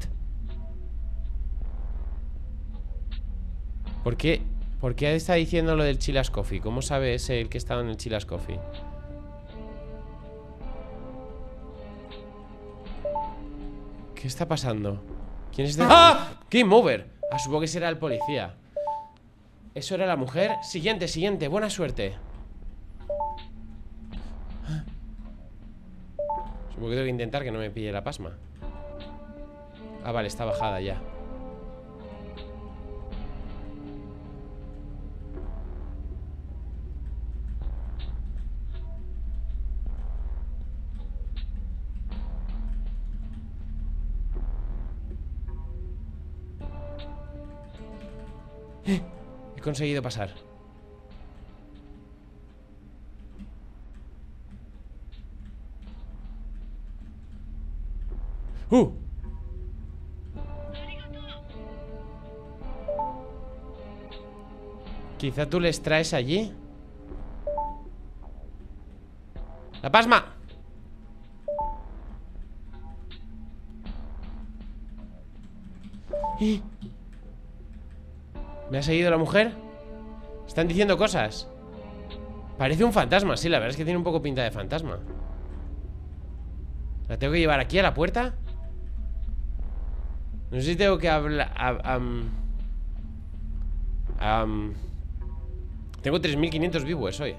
¿Por qué? ¿Por qué está diciendo lo del Chilla's Coffee? ¿Cómo sabe ese el que estaba en el Chilla's Coffee? ¿Qué está pasando? ¿Quién es este? ¡Ah! Game over. Supongo que será el policía. ¿Eso era la mujer? Siguiente, siguiente, buena suerte. Supongo que tengo que intentar que no me pille la pasma. Ah, vale, está bajada ya. He conseguido pasar. Quizá tú les traes allí. ¡La pasma! ¿Me ha seguido la mujer? Están diciendo cosas. Parece un fantasma, sí, la verdad es que tiene un poco pinta de fantasma. ¿La tengo que llevar aquí a la puerta? No sé si tengo que hablar... Tengo 3500 viewers hoy.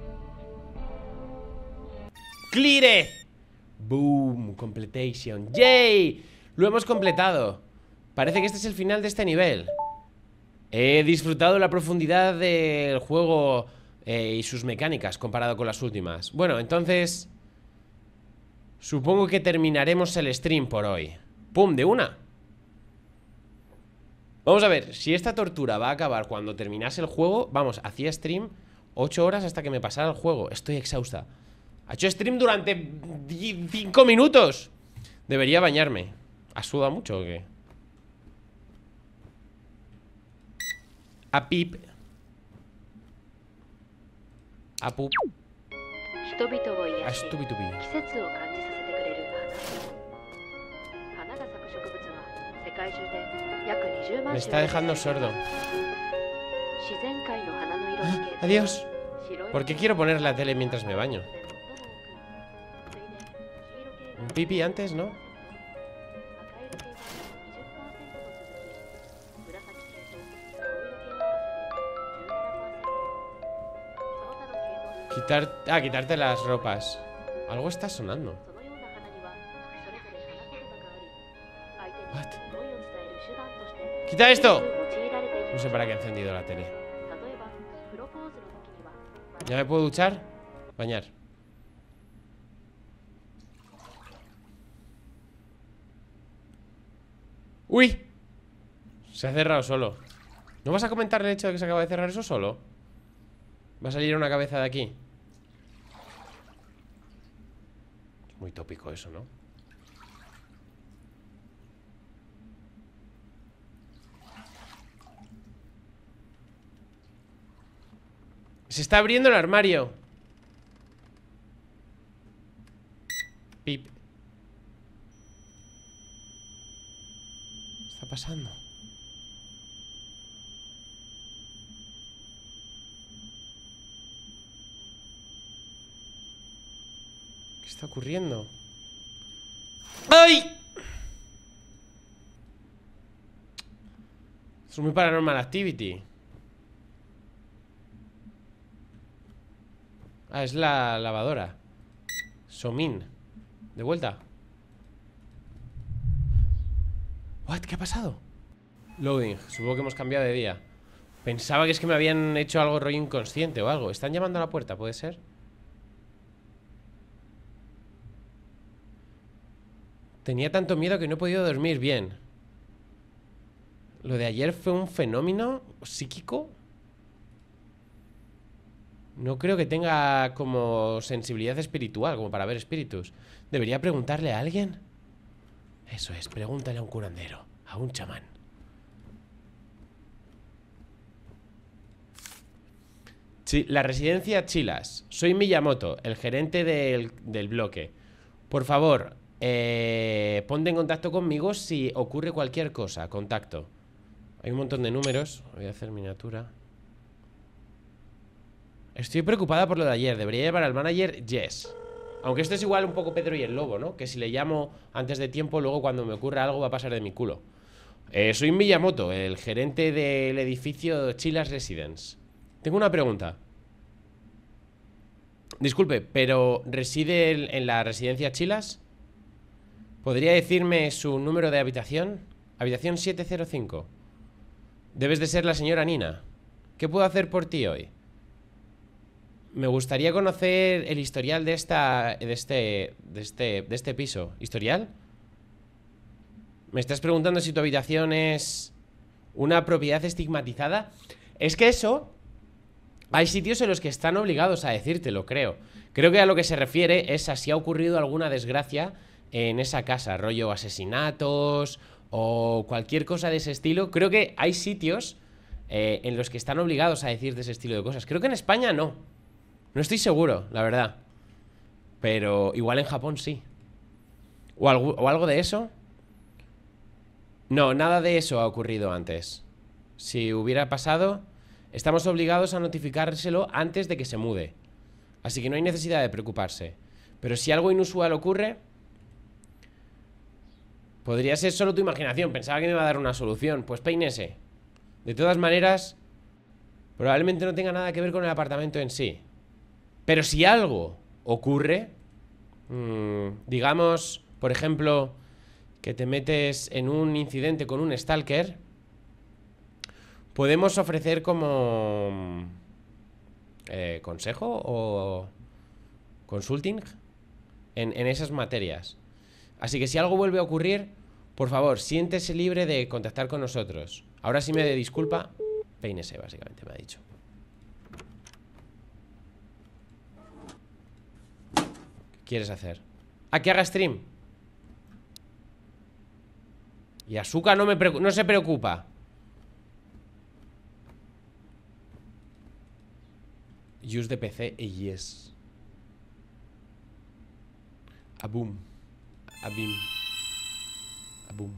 ¡Clear! Boom, completation. ¡Yay! Lo hemos completado. Parece que este es el final de este nivel. He disfrutado la profundidad del juego y sus mecánicas comparado con las últimas. Bueno, entonces supongo que terminaremos el stream por hoy. ¡Pum! De una. Vamos a ver, si esta tortura va a acabar cuando terminase el juego. Vamos, hacía stream 8 horas hasta que me pasara el juego. Estoy exhausta. Ha hecho stream durante 5 minutos. Debería bañarme. ¿Ha sudado mucho o qué? A pip. A pup. A estúpido. Me está dejando sordo. Adiós. ¿Por qué quiero poner la tele mientras me baño? Un pipi antes, ¿no? Quitarte las ropas. Algo está sonando. What? ¡Quita esto! No sé para qué he encendido la tele. ¿Ya me puedo duchar? Bañar. ¡Uy! Se ha cerrado solo. ¿No vas a comentar el hecho de que se acaba de cerrar eso solo? Va a salir una cabeza de aquí. Muy tópico eso, ¿no? Se está abriendo el armario. Pip. ¿Qué está pasando? ¿Qué está ocurriendo? ¡Ay! Es muy Paranormal Activity. Ah, es la lavadora. Somin. De vuelta. What? ¿Qué ha pasado? Loading. Supongo que hemos cambiado de día. Pensaba que es que me habían hecho algo rollo inconsciente o algo. ¿Están llamando a la puerta? ¿Puede ser? Tenía tanto miedo que no he podido dormir bien. Lo de ayer fue un fenómeno psíquico. No creo que tenga como sensibilidad espiritual, como para ver espíritus. ¿Debería preguntarle a alguien? Eso es, pregúntale a un curandero, a un chamán. Sí, la residencia Chilas. Soy Miyamoto, el gerente del bloque. Por favor, ponte en contacto conmigo si ocurre cualquier cosa. Contacto. Hay un montón de números. Voy a hacer miniatura. Estoy preocupada por lo de ayer. Debería llevar al manager Jess. Aunque esto es igual un poco Pedro y el Lobo, ¿no? Que si le llamo antes de tiempo, luego cuando me ocurra algo va a pasar de mi culo. Soy Miyamoto, el gerente del edificio Chilas Residence. Tengo una pregunta. Disculpe, ¿pero reside en la residencia Chilas? ¿Podría decirme su número de habitación? Habitación 705. Debes de ser la señora Nina. ¿Qué puedo hacer por ti hoy? Me gustaría conocer el historial de este piso. ¿Historial? ¿Me estás preguntando si tu habitación es una propiedad estigmatizada? Es que eso... Hay sitios en los que están obligados a decírtelo, creo. Creo que a lo que se refiere es a si ha ocurrido alguna desgracia en esa casa, rollo asesinatos o cualquier cosa de ese estilo. Creo que hay sitios en los que están obligados a decirte ese estilo de cosas. Creo que en España no. No estoy seguro, la verdad. Pero igual en Japón sí. ¿O algo de eso? No, nada de eso ha ocurrido antes. Si hubiera pasado, estamos obligados a notificárselo antes de que se mude. Así que no hay necesidad de preocuparse. Pero si algo inusual ocurre, podría ser solo tu imaginación. Pensaba que me iba a dar una solución. Pues peínese. De todas maneras, probablemente no tenga nada que ver con el apartamento en sí. Pero si algo ocurre, digamos, por ejemplo, que te metes en un incidente con un stalker, podemos ofrecer como consejo o consulting en esas materias. Así que si algo vuelve a ocurrir, por favor, siéntese libre de contactar con nosotros. Ahora sí me disculpa, peínese, básicamente me ha dicho. ¿Quieres hacer? ¿A que haga stream? Y Asuka no se preocupa. Use de PC y yes. Abum. Abim. Abum.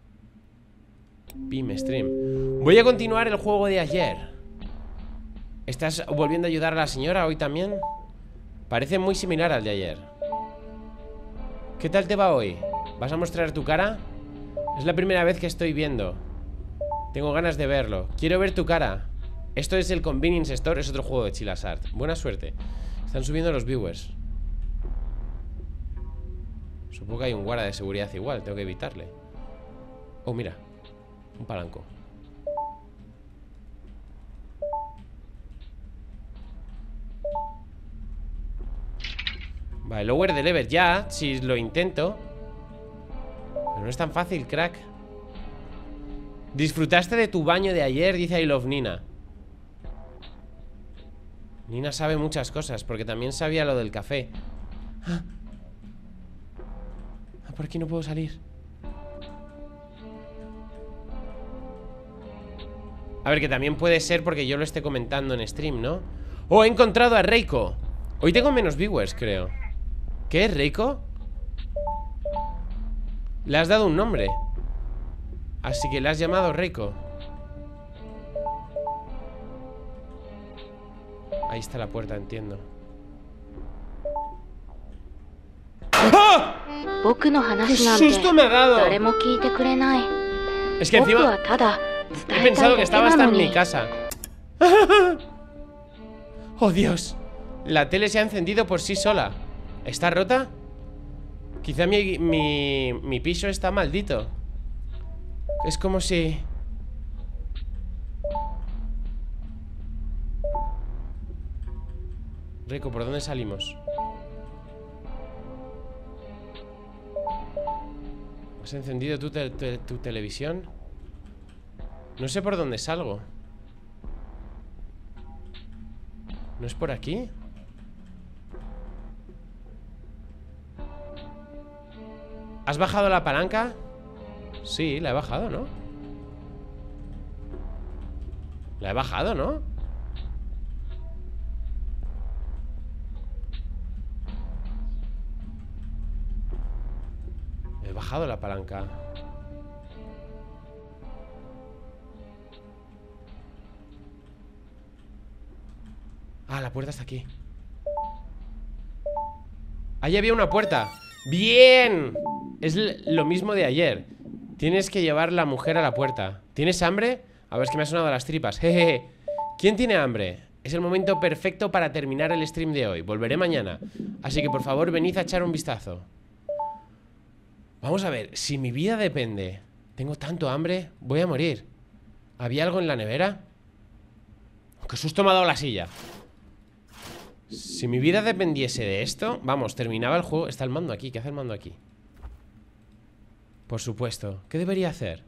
Pim stream. Voy a continuar el juego de ayer. ¿Estás volviendo a ayudar a la señora hoy también? Parece muy similar al de ayer. ¿Qué tal te va hoy? ¿Vas a mostrar tu cara? Es la primera vez que estoy viendo. Tengo ganas de verlo. Quiero ver tu cara. Esto es el Convenience Store, es otro juego de Chilas Art. Buena suerte. Están subiendo los viewers. Supongo que hay un guarda de seguridad igual. Tengo que evitarle. Oh, mira. Un palanco. Vale, lower the lever ya. Si lo intento. Pero no es tan fácil, crack. Disfrutaste de tu baño de ayer, dice I love Nina. Nina sabe muchas cosas, porque también sabía lo del café. por aquí no puedo salir. A ver, que también puede ser porque yo lo esté comentando en stream, ¿no? ¡Oh, he encontrado a Reiko! Hoy tengo menos viewers, creo. ¿Qué es Reiko? Le has dado un nombre. Así que le has llamado Reiko. Ahí está la puerta, entiendo. ¡Ah! ¡Qué susto me ha dado! Es que encima he pensado que estaba hasta en mi casa. ¡Oh, Dios! La tele se ha encendido por sí sola. ¿Está rota? Quizá mi piso está maldito. Es como si... Rico, ¿por dónde salimos? ¿Has encendido tu televisión? No sé por dónde salgo. ¿No es por aquí? ¿Has bajado la palanca? Sí, la he bajado, ¿no? La he bajado, ¿no? He bajado la palanca. Ah, la puerta está aquí. Ahí había una puerta. ¡Bien! Es lo mismo de ayer. Tienes que llevar la mujer a la puerta. ¿Tienes hambre? A ver, es que me ha sonado las tripas. Jejeje. ¿Quién tiene hambre? Es el momento perfecto para terminar el stream de hoy. Volveré mañana. Así que por favor venid a echar un vistazo. Vamos a ver, si mi vida depende. Tengo tanto hambre, voy a morir. ¿Había algo en la nevera? ¡Qué susto me ha dado la silla! Si mi vida dependiese de esto, vamos, terminaba el juego. Está el mando aquí, ¿qué hace el mando aquí? Por supuesto, ¿qué debería hacer?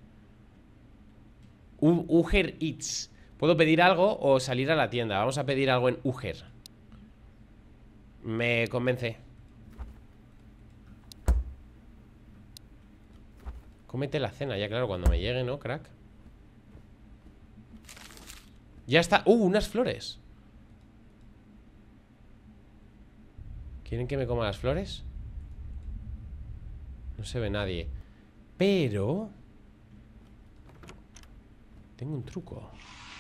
Uber Eats. ¿Puedo pedir algo o salir a la tienda? Vamos a pedir algo en Uber. Me convence. Cómete la cena, ya claro, cuando me llegue, ¿no, crack? Ya está. Unas flores. ¿Quieren que me coma las flores? No se ve nadie. Pero... tengo un truco.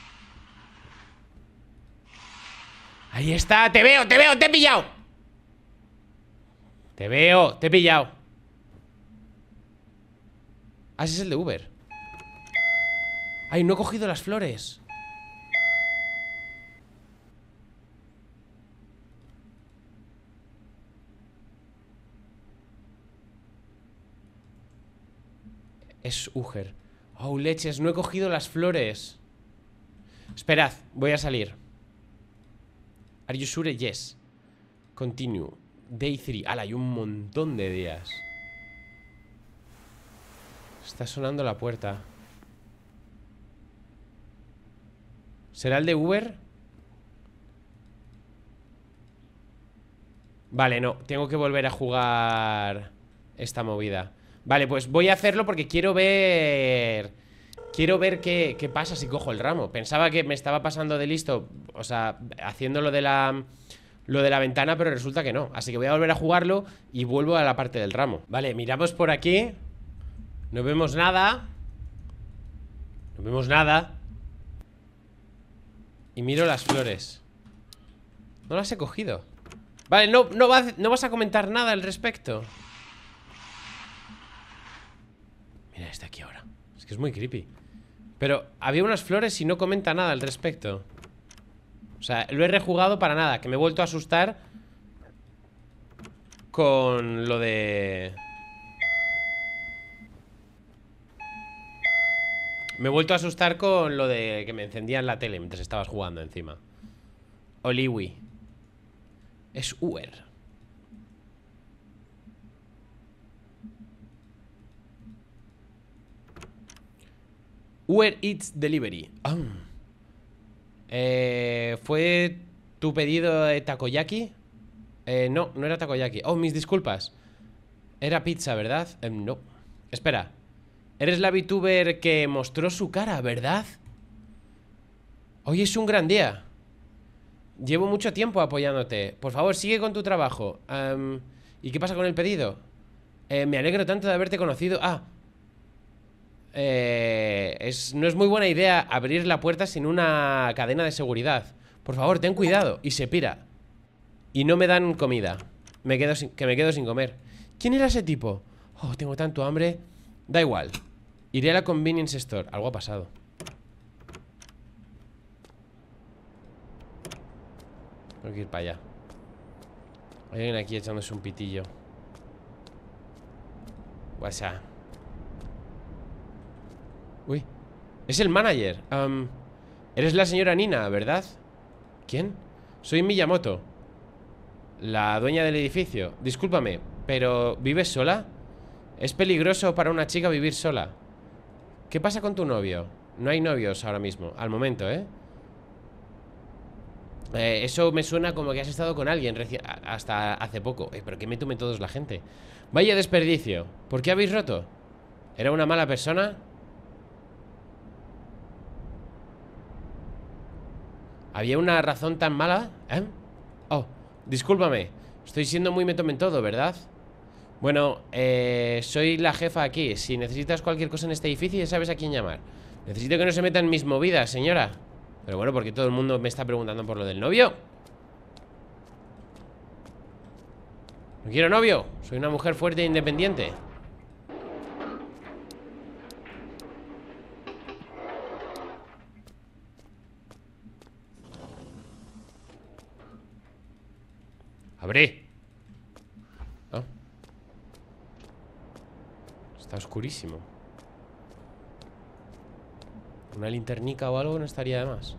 Ahí está, te veo, te he pillado. Te veo, te he pillado. Ah, ese es el de Uber. Ay, no he cogido las flores. Es Uber. Oh, leches, no he cogido las flores. Esperad, voy a salir. Are you sure? Yes. Continue. Day 3. Ala, hay un montón de días. Está sonando la puerta. ¿Será el de Uber? Vale, no, tengo que volver a jugar esta movida. Vale, pues voy a hacerlo porque quiero ver... quiero ver qué pasa si cojo el ramo. Pensaba que me estaba pasando de listo, o sea, haciendo lo de la ventana, pero resulta que no. Así que voy a volver a jugarlo y vuelvo a la parte del ramo. Vale, miramos por aquí. No vemos nada. No vemos nada. Y miro las flores. No las he cogido. Vale, no vas a comentar nada al respecto. Mira, está aquí ahora. Es que es muy creepy. Pero había unas flores y no comenta nada al respecto. O sea, lo he rejugado para nada. Que me he vuelto a asustar con lo de... me he vuelto a asustar con lo de que me encendían la tele mientras estabas jugando encima. Oliwi. Es Uber. Uber Eats Delivery. ¿Fue tu pedido de takoyaki? No era takoyaki. Oh, mis disculpas. Era pizza, ¿verdad? No. Espera. Eres la VTuber que mostró su cara, ¿verdad? Hoy es un gran día. Llevo mucho tiempo apoyándote. Por favor, sigue con tu trabajo. ¿Y qué pasa con el pedido? Me alegro tanto de haberte conocido. No es muy buena idea abrir la puerta sin una cadena de seguridad. Por favor, ten cuidado. Y se pira. Y no me dan comida. Me quedo sin comer. ¿Quién era ese tipo? Oh, tengo tanto hambre. Da igual. Iré a la convenience store. Algo ha pasado. Tengo que ir para allá. Hay alguien aquí echándose un pitillo. WhatsApp. Uy. Es el manager. Eres la señora Nina, ¿verdad? ¿Quién? Soy Miyamoto, la dueña del edificio. Discúlpame, pero ¿vives sola? Es peligroso para una chica vivir sola. ¿Qué pasa con tu novio? No hay novios ahora mismo, al momento, ¿eh? Eso me suena como que has estado con alguien hasta hace poco. ¿Pero qué me tomen todos la gente? Vaya desperdicio. ¿Por qué habéis roto? ¿Era una mala persona? ¿Había una razón tan mala? ¿Eh? Oh, discúlpame. Estoy siendo muy me tomen todo, ¿verdad? Bueno, soy la jefa aquí. Si necesitas cualquier cosa en este edificio, ya sabes a quién llamar. Necesito que no se metan en mis movidas, señora. Pero bueno, porque todo el mundo me está preguntando por lo del novio. No quiero novio. Soy una mujer fuerte e independiente. ¡Abre! ¿No? Está oscurísimo. Una linternica o algo no estaría de más.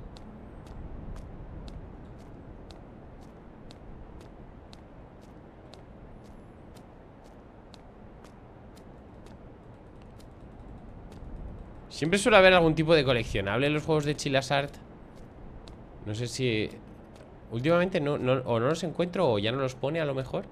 Siempre suele haber algún tipo de coleccionable en los juegos de Chilasart. No sé si... Últimamente o no los encuentro o ya no los pone a lo mejor.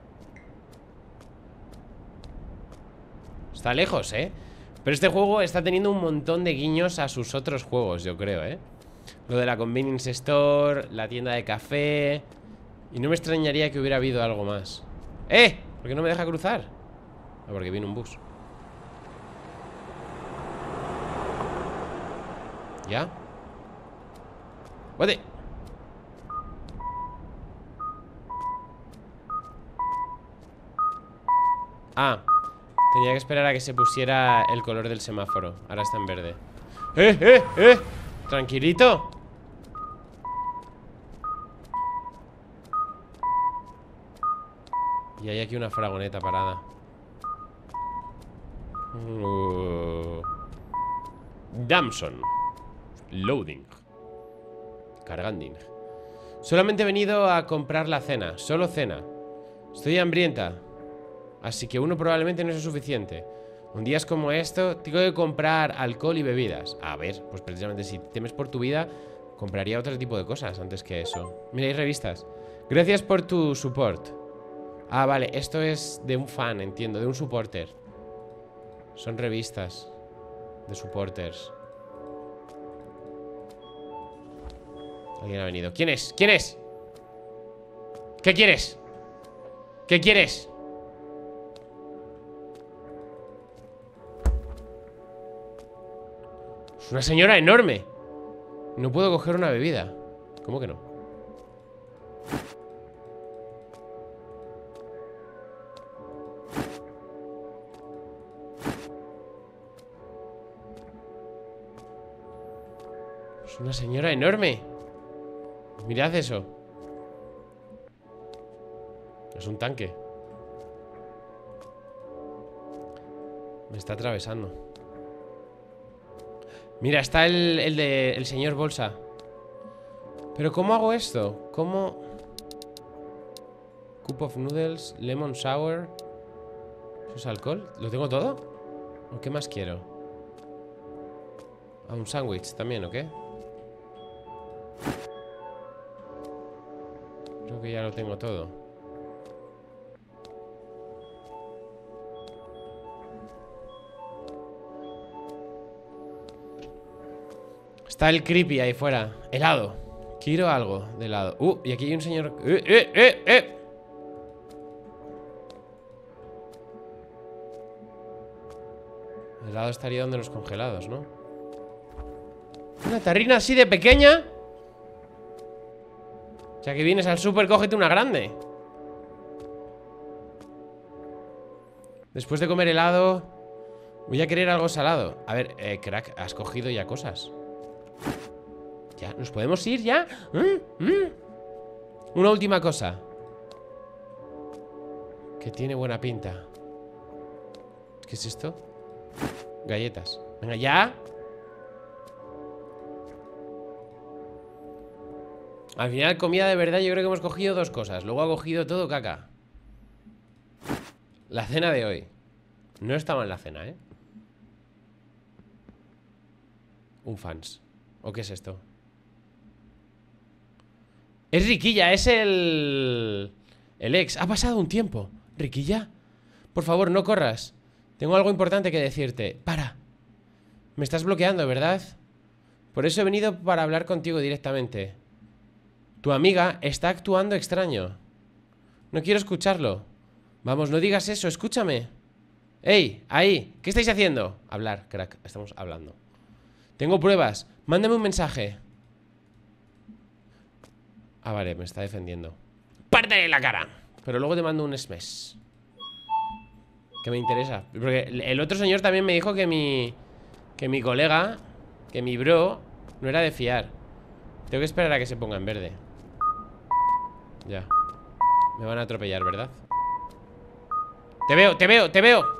Está lejos, ¿eh? Pero este juego está teniendo un montón de guiños a sus otros juegos, yo creo, ¿eh? Lo de la convenience store, la tienda de café. Y no me extrañaría que hubiera habido algo más. ¡Eh! ¿Por qué no me deja cruzar? Ah, porque viene un bus. ¿Ya? ¡Guate! Tenía que esperar a que se pusiera el color del semáforo. Ahora está en verde. ¡Eh! Tranquilito. Y hay aquí una fragoneta parada. Damson. Loading. Carganding. Solamente he venido a comprar la cena. Solo cena. Estoy hambrienta. Así que uno probablemente no es suficiente. Un día como esto, tengo que comprar alcohol y bebidas. A ver, pues precisamente si temes por tu vida, compraría otro tipo de cosas antes que eso. Mira, hay revistas. Gracias por tu support. Vale, esto es de un fan, entiendo, de un supporter. Son revistas de supporters. Alguien ha venido. ¿Quién es? ¿Quién es? ¿Qué quieres? ¿Qué quieres? Es una señora enorme. No puedo coger una bebida. ¿Cómo que no? Es una señora enorme. Mirad eso. Es un tanque. Me está atravesando. Mira, está el señor Bolsa. ¿Pero cómo hago esto? ¿Cómo? Cup of noodles, lemon sour. ¿Eso es alcohol? ¿Lo tengo todo? ¿O qué más quiero? Un sándwich también, ¿o qué? Creo que ya lo tengo todo. Está el creepy ahí fuera. Helado. Quiero algo de helado. Y aquí hay un señor. El helado estaría donde los congelados, ¿no? Una tarrina así de pequeña. O sea que vienes al súper, cógete una grande. Después de comer helado, voy a querer algo salado. A ver, crack, has cogido ya cosas. ¿Ya? ¿Nos podemos ir ya? Una última cosa que tiene buena pinta. ¿Qué es esto? Galletas. Venga, ya. Al final, comida de verdad, yo creo que hemos cogido dos cosas. Luego ha cogido todo caca. La cena de hoy. No estaba en la cena, ¿eh? Un fans. ¿O qué es esto? Es Riquilla, es el ex. Ha pasado un tiempo. ¿Riquilla? Por favor, no corras. Tengo algo importante que decirte. Para. Me estás bloqueando, ¿verdad? Por eso he venido para hablar contigo directamente. Tu amiga está actuando extraño. No quiero escucharlo. Vamos, no digas eso, escúchame. ¡Ey! Ahí, ¿qué estáis haciendo? Hablar, crack, estamos hablando. Tengo pruebas, mándame un mensaje. Ah, vale, me está defendiendo. ¡Pártale la cara! Pero luego te mando un SMS. Que me interesa. Porque el otro señor también me dijo que mi colega, que mi bro, no era de fiar. Tengo que esperar a que se ponga en verde. Ya. Me van a atropellar, ¿verdad? Te veo, te veo, te veo.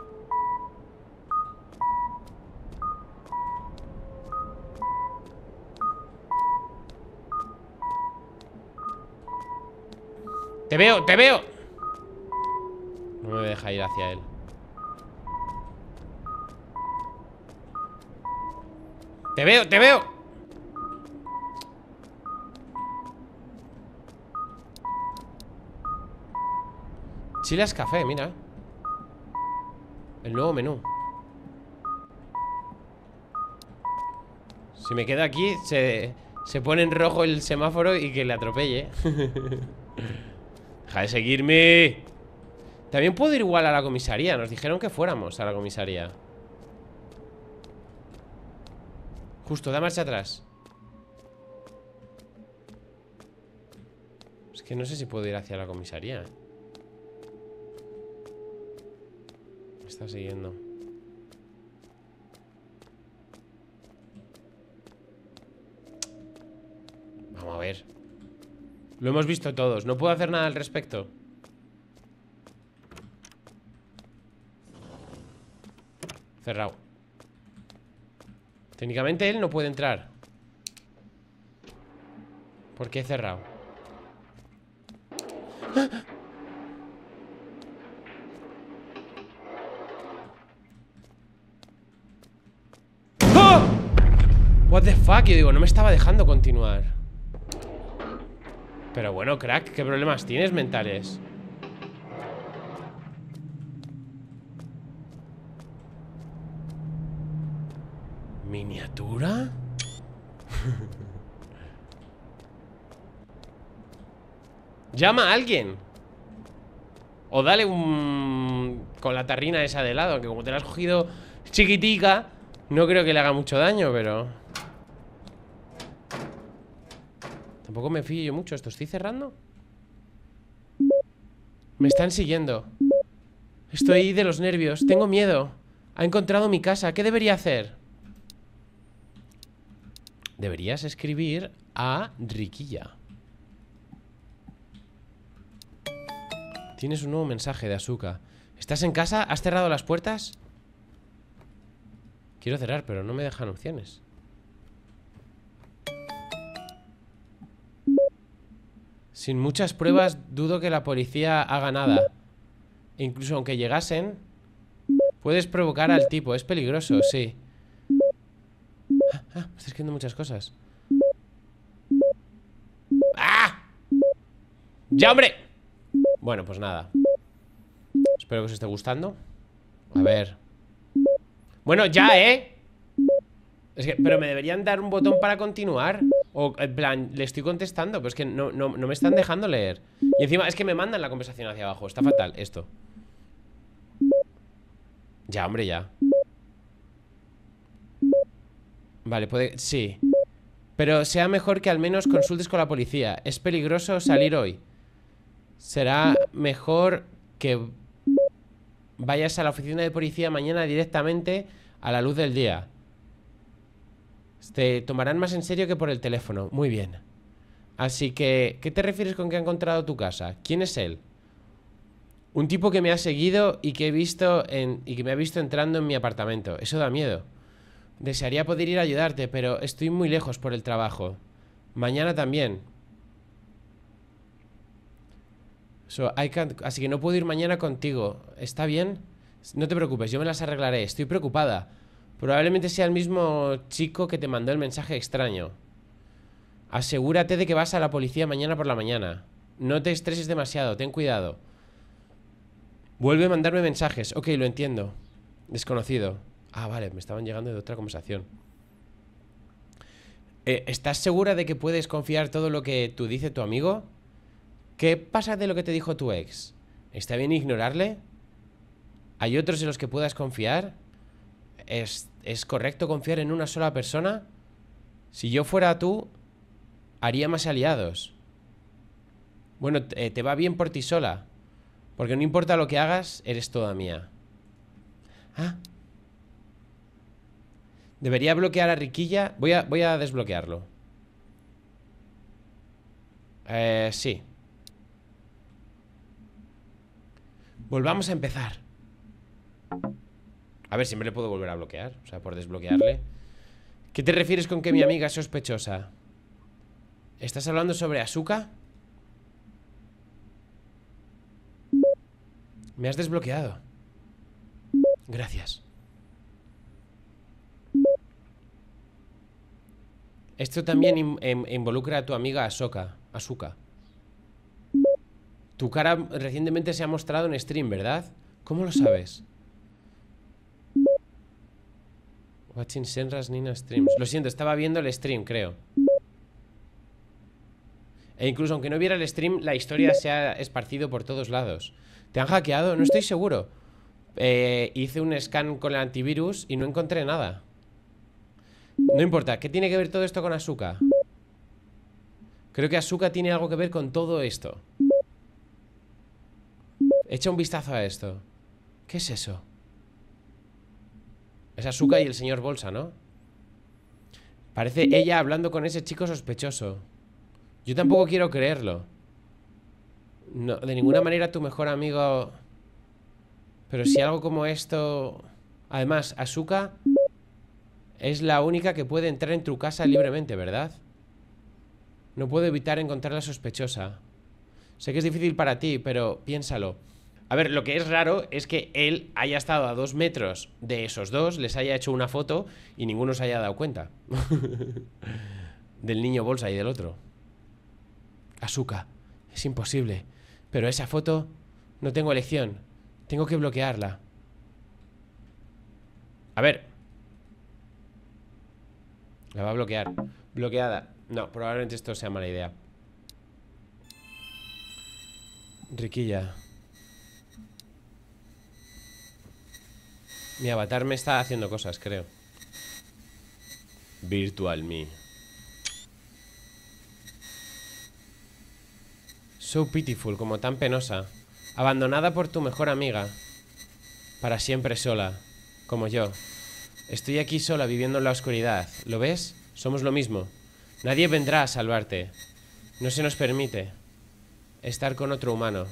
Te veo, te veo. No me deja ir hacia él. Te veo, te veo. Chilas Café, mira. El nuevo menú. Si me quedo aquí, se pone en rojo el semáforo y que le atropelle. Deja de seguirme. También puedo ir igual a la comisaría. Nos dijeron que fuéramos a la comisaría. Justo, da marcha atrás. Es que no sé si puedo ir hacia la comisaría. Me está siguiendo. Vamos a ver. Lo hemos visto todos. No puedo hacer nada al respecto. Cerrado. Técnicamente él no puede entrar. ¿Por qué he cerrado? ¡Oh! What the fuck, yo digo, no me estaba dejando continuar. Pero bueno, crack, ¿qué problemas tienes mentales? ¿Miniatura? Llama a alguien. O dale un... con la tarrina esa de lado, que como te la has cogido chiquitica, no creo que le haga mucho daño, pero... Tampoco me fío yo mucho. ¿Esto estoy cerrando? Me están siguiendo. Estoy de los nervios. Tengo miedo. Ha encontrado mi casa. ¿Qué debería hacer? Deberías escribir a Riquilla. Tienes un nuevo mensaje de Asuka. ¿Estás en casa? ¿Has cerrado las puertas? Quiero cerrar, pero no me dejan opciones. Sin muchas pruebas, dudo que la policía haga nada. Incluso aunque llegasen, puedes provocar al tipo. Es peligroso, sí. Me está escribiendo muchas cosas. ¡Ah! ¡Ya, hombre! Bueno, pues nada. Espero que os esté gustando. A ver. Bueno, ya, ¿eh? Pero me deberían dar un botón para continuar. O en plan, le estoy contestando. Pero es que no me están dejando leer. Y encima es que me mandan la conversación hacia abajo. Está fatal esto. Ya, hombre, ya. Vale, puede... Sí. Pero sea mejor que al menos consultes con la policía. Es peligroso salir hoy. Será mejor que vayas a la oficina de policía mañana directamente a la luz del día. Te tomarán más en serio que por el teléfono. Muy bien. Así que, ¿qué te refieres con que ha encontrado tu casa? ¿Quién es él? Un tipo que me ha seguido y que me ha visto entrando en mi apartamento. Eso da miedo. Desearía poder ir a ayudarte, pero estoy muy lejos por el trabajo. Mañana también. Así que no puedo ir mañana contigo. ¿Está bien? No te preocupes, yo me las arreglaré. Estoy preocupada. Probablemente sea el mismo chico que te mandó el mensaje extraño. Asegúrate de que vas a la policía mañana por la mañana. No te estreses demasiado, ten cuidado. Vuelve a mandarme mensajes. Ok, lo entiendo. Desconocido. Ah, vale, me estaban llegando de otra conversación. ¿Estás segura de que puedes confiar todo lo que tú dice tu amigo? ¿Qué pasa de lo que te dijo tu ex? ¿Está bien ignorarle? ¿Hay otros en los que puedas confiar? ¿Es correcto confiar en una sola persona? Si yo fuera tú, haría más aliados. Bueno, te va bien por ti sola. Porque no importa lo que hagas, eres toda mía. Ah. Debería bloquear a Riquilla. Voy a desbloquearlo. Sí. Volvamos a empezar. A ver, siempre le puedo volver a bloquear. O sea, por desbloquearle. ¿Qué te refieres con que mi amiga es sospechosa? ¿Estás hablando sobre Asuka? Me has desbloqueado. Gracias. Esto también involucra a tu amiga Asuka. Tu cara recientemente se ha mostrado en stream, ¿verdad? ¿Cómo lo sabes? Watching Senras Nina Streams. Lo siento, estaba viendo el stream, creo. E incluso aunque no viera el stream, la historia se ha esparcido por todos lados. ¿Te han hackeado? No estoy seguro. Hice un scan con el antivirus y no encontré nada. No importa, ¿qué tiene que ver todo esto con Asuka? Creo que Asuka tiene algo que ver con todo esto. Echa un vistazo a esto. ¿Qué es eso? Es Asuka y el señor Bolsa, ¿no? Parece ella hablando con ese chico sospechoso. Yo tampoco quiero creerlo. No, de ninguna manera tu mejor amigo. Pero si algo como esto... Además, Asuka es la única que puede entrar en tu casa libremente, ¿verdad? No puedo evitar encontrarla sospechosa. Sé que es difícil para ti, pero piénsalo. A ver, lo que es raro es que él haya estado a 2 metros de esos dos, les haya hecho una foto y ninguno se haya dado cuenta. Del niño Bolsa y del otro. Asuka, es imposible. Pero esa foto, no tengo elección. Tengo que bloquearla. A ver. La va a bloquear. Bloqueada. No, probablemente esto sea mala idea. Riquilla. Mi avatar me está haciendo cosas, creo. Virtual me. So pitiful, como tan penosa. Abandonada por tu mejor amiga. Para siempre sola. Como yo. Estoy aquí sola viviendo en la oscuridad. ¿Lo ves? Somos lo mismo. Nadie vendrá a salvarte. No se nos permite estar con otro humano.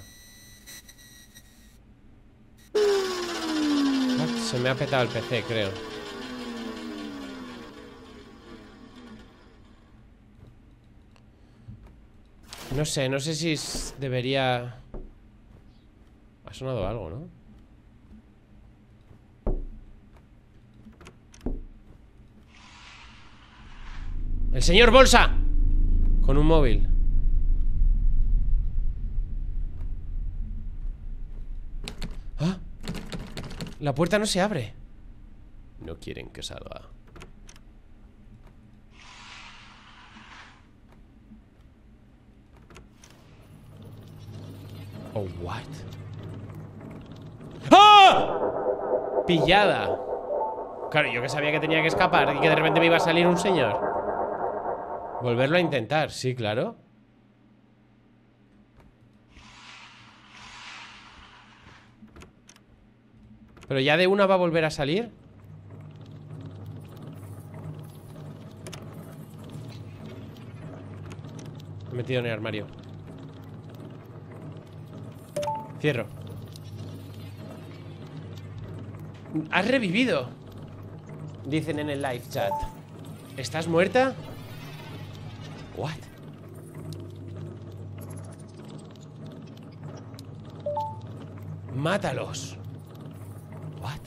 Se me ha petado el PC, creo. No sé si debería... Ha sonado algo, ¿no? ¡El señor Bolsa! Con un móvil. ¡Ah! La puerta no se abre. No quieren que salga. Oh, what? ¡Ah! Pillada. Claro, yo que sabía que tenía que escapar y que de repente me iba a salir un señor. Volverlo a intentar, sí, claro. Pero ya de una va a volver a salir. Me he metido en el armario. Cierro. Has revivido, dicen en el live chat. ¿Estás muerta? What? Mátalos. What?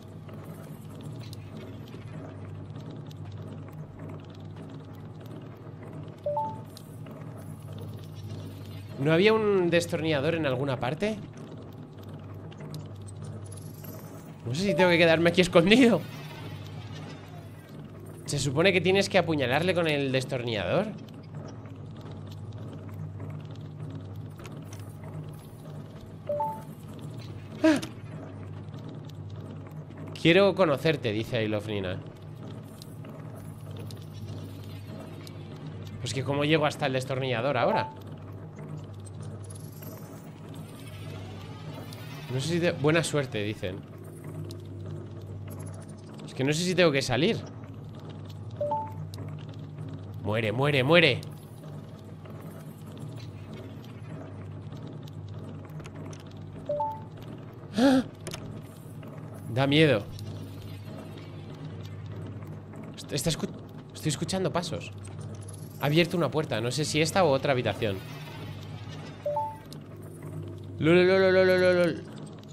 ¿No había un destornillador en alguna parte? No sé si tengo que quedarme aquí escondido. Se supone que tienes que apuñalarle con el destornillador. ¡Ah! Quiero conocerte, dice Ailofnina. Pues que cómo llego hasta el destornillador ahora. No sé si buena suerte, dicen. Es que no sé si tengo que salir. Muere, muere, muere. ¡Ah! Da miedo. Estoy escuchando pasos. Ha abierto una puerta, no sé si esta o otra habitación. Lol, lol, lol, lol, lol, lol.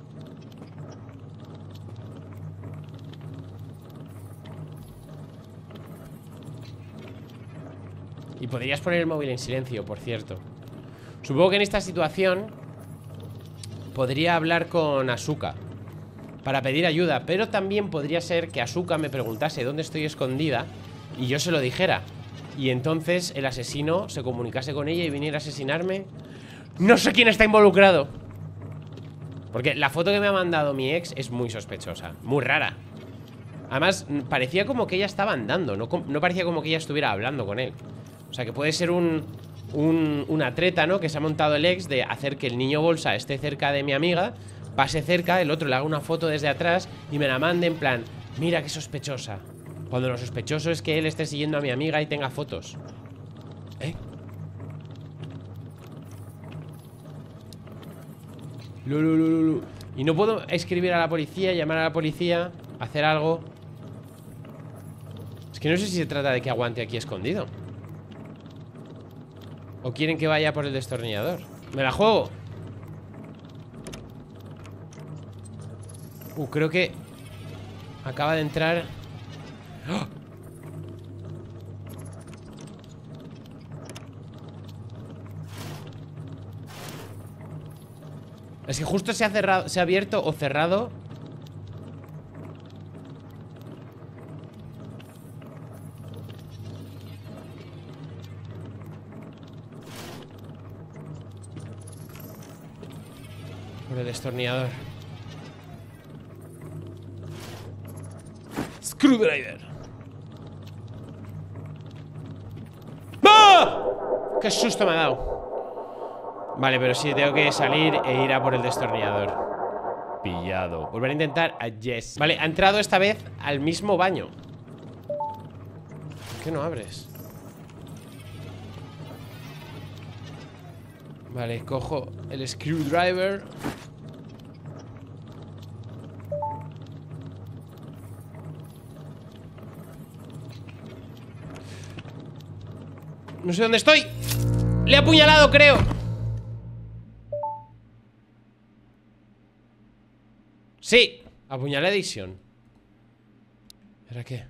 Y podrías poner el móvil en silencio, por cierto. Supongo que en esta situación podría hablar con Asuka para pedir ayuda, pero también podría ser que Asuka me preguntase dónde estoy escondida y yo se lo dijera. Y entonces el asesino se comunicase con ella y viniera a asesinarme. No sé quién está involucrado. Porque la foto que me ha mandado mi ex es muy sospechosa, muy rara. Además, parecía como que ella estaba andando, no parecía como que ella estuviera hablando con él. O sea, que puede ser una treta, ¿no? Que se ha montado el ex de hacer que el niño bolsa esté cerca de mi amiga, pase cerca, el otro le haga una foto desde atrás y me la mande en plan, mira qué sospechosa. Cuando lo sospechoso es que él esté siguiendo a mi amiga y tenga fotos. ¿Eh? Y no puedo escribir a la policía, llamar a la policía, hacer algo. Es que no sé si se trata de que aguante aquí escondido. ¿O quieren que vaya por el destornillador? ¡Me la juego! Creo que acaba de entrar. ¡Oh! Es que justo se ha cerrado, se ha abierto o cerrado. Por el destornillador. Screwdriver. ¡Ah! ¡Qué susto me ha dado! Vale, pero sí, tengo que salir e ir a por el destornillador. Pillado. Volver a intentar a Jess. Vale, ha entrado esta vez al mismo baño. ¿Por qué no abres? Vale, cojo el screwdriver. No sé dónde estoy. Le he apuñalado, creo. Sí, apuñalé a Edition. ¿Era qué?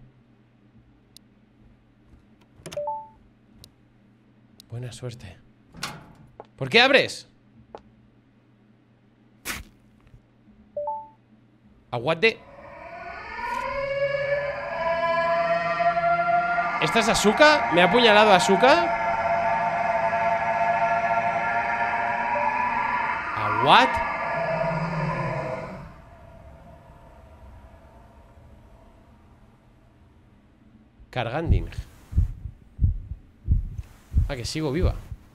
Buena suerte. ¿Por qué abres? Aguante. ¿Esta es Asuka? ¿Me ha apuñalado Asuka? ¿What? Carganding. Ah, que sigo viva.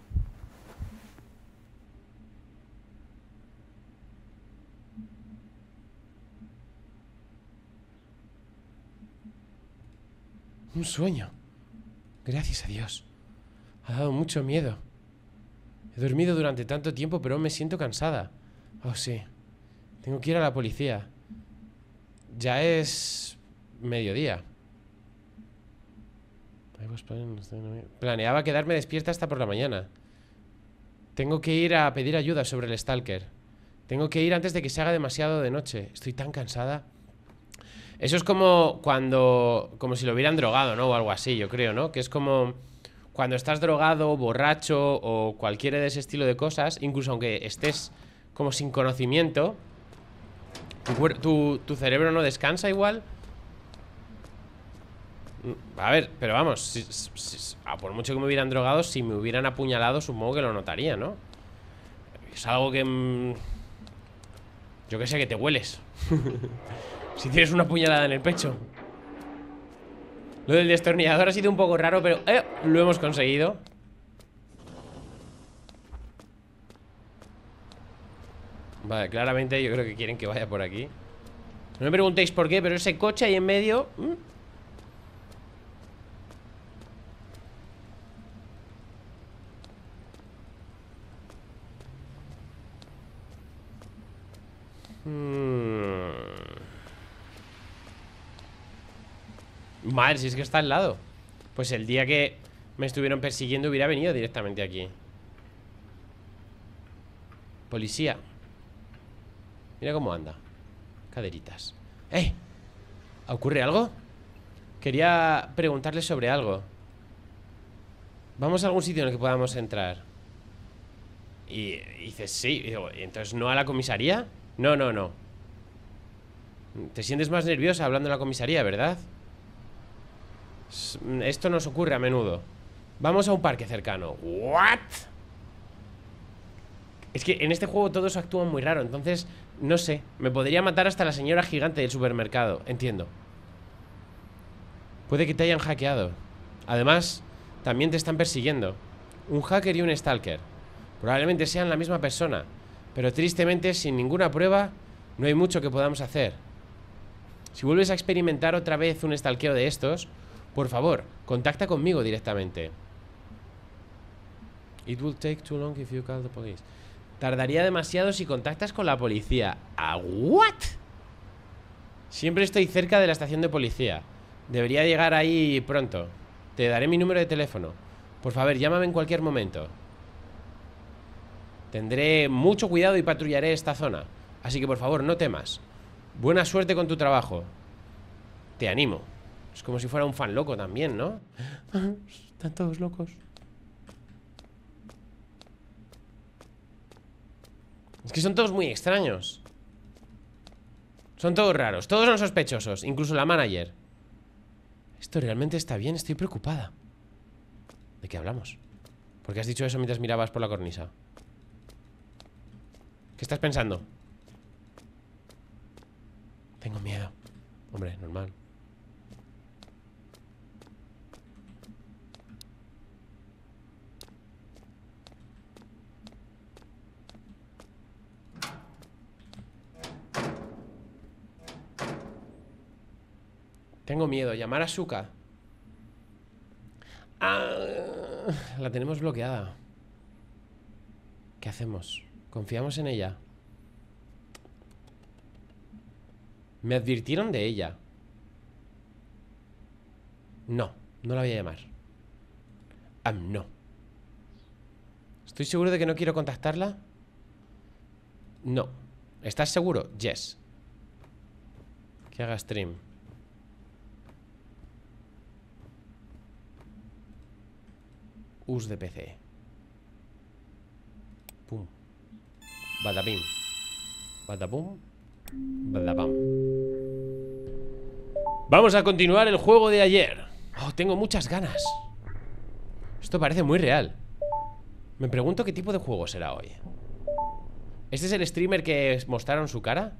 Un sueño. Gracias a Dios. Ha dado mucho miedo. He dormido durante tanto tiempo, pero me siento cansada. Oh, sí. Tengo que ir a la policía. Ya es mediodía. Planeaba quedarme despierta hasta por la mañana. Tengo que ir a pedir ayuda sobre el Stalker. Tengo que ir antes de que se haga demasiado de noche. Estoy tan cansada. Eso es como cuando... Como si lo hubieran drogado, ¿no? O algo así, yo creo, ¿no? Que es como... Cuando estás drogado, borracho o cualquiera de ese estilo de cosas, incluso aunque estés como sin conocimiento, tu cerebro no descansa igual. A ver, pero vamos, por mucho que me hubieran drogado, si me hubieran apuñalado, supongo que lo notaría, ¿no? Es algo que... yo que sé, que te hueles. Si tienes una puñalada en el pecho. Lo del destornillador ha sido un poco raro, pero lo hemos conseguido. Vale, claramente yo creo que quieren que vaya por aquí. No me preguntéis por qué, pero ese coche ahí en medio... Madre, si es que está al lado. Pues el día que me estuvieron persiguiendo hubiera venido directamente aquí. Policía. Mira cómo anda. Caderitas. ¡Eh! ¿Ocurre algo? Quería preguntarle sobre algo. Vamos a algún sitio en el que podamos entrar. Y dices, sí. Y digo, entonces, ¿no a la comisaría? No, no, no. Te sientes más nerviosa hablando en la comisaría, ¿verdad? Esto nos ocurre a menudo. Vamos a un parque cercano. ¿What? Es que en este juego todos actúan muy raro. Entonces, no sé. Me podría matar hasta la señora gigante del supermercado. Entiendo. Puede que te hayan hackeado. Además, también te están persiguiendo. Un hacker y un stalker. Probablemente sean la misma persona. Pero tristemente, sin ninguna prueba, no hay mucho que podamos hacer. Si vuelves a experimentar otra vez un stalkeo de estos, por favor, contacta conmigo directamente. It will take too long if you call the police. Tardaría demasiado si contactas con la policía. ¿A what? Siempre estoy cerca de la estación de policía. Debería llegar ahí pronto. Te daré mi número de teléfono. Por favor, llámame en cualquier momento. Tendré mucho cuidado y patrullaré esta zona. Así que por favor, no temas. Buena suerte con tu trabajo. Te animo. Es como si fuera un fan loco también, ¿no? Están todos locos. Es que son todos muy extraños. Son todos raros. Todos son sospechosos. Incluso la manager. Esto realmente está bien. Estoy preocupada. ¿De qué hablamos? ¿Por qué has dicho eso mientras mirabas por la cornisa? ¿Qué estás pensando? Tengo miedo. Hombre, normal. Tengo miedo. Llamar a Suka. La tenemos bloqueada. ¿Qué hacemos? ¿Confiamos en ella? Me advirtieron de ella. No, no la voy a llamar. No. ¿Estoy seguro de que no quiero contactarla? No. ¿Estás seguro? Yes. Que haga stream. Us de PC. Pum. Badabim. Badabum. Badabam. Vamos a continuar el juego de ayer. Oh, tengo muchas ganas. Esto parece muy real. Me pregunto qué tipo de juego será hoy. ¿Este es el streamer que mostraron su cara?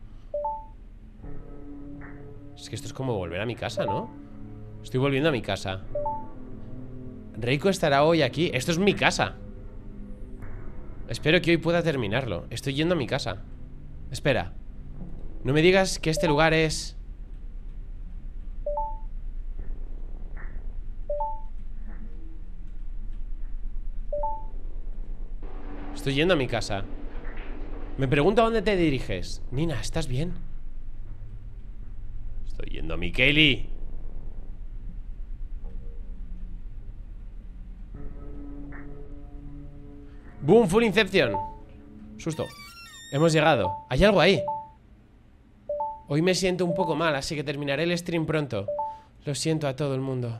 Es que esto es como volver a mi casa, ¿no? Estoy volviendo a mi casa. Reiko estará hoy aquí. Esto es mi casa. Espero que hoy pueda terminarlo. Estoy yendo a mi casa. Espera. No me digas que este lugar es... Estoy yendo a mi casa. Me pregunto a dónde te diriges. Nina, ¿estás bien? Estoy yendo a mi Kaylee. Boom, full Inception. Susto. Hemos llegado. Hay algo ahí. Hoy me siento un poco mal, así que terminaré el stream pronto. Lo siento a todo el mundo.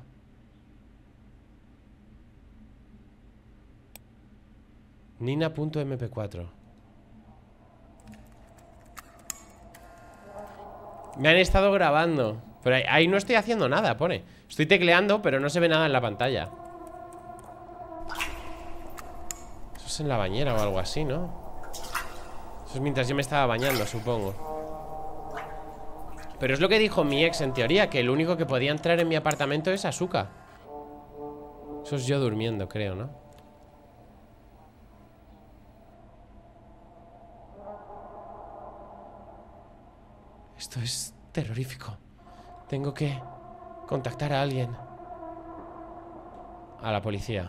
Nina.mp4. Me han estado grabando. Pero ahí no estoy haciendo nada, pone. Estoy tecleando, pero no se ve nada en la pantalla. Eso es en la bañera o algo así, ¿no? Eso es mientras yo me estaba bañando, supongo. Pero es lo que dijo mi ex en teoría, que el único que podía entrar en mi apartamento es Asuka. Eso es yo durmiendo, creo, ¿no? Esto es terrorífico. Tengo que contactar a alguien. A la policía.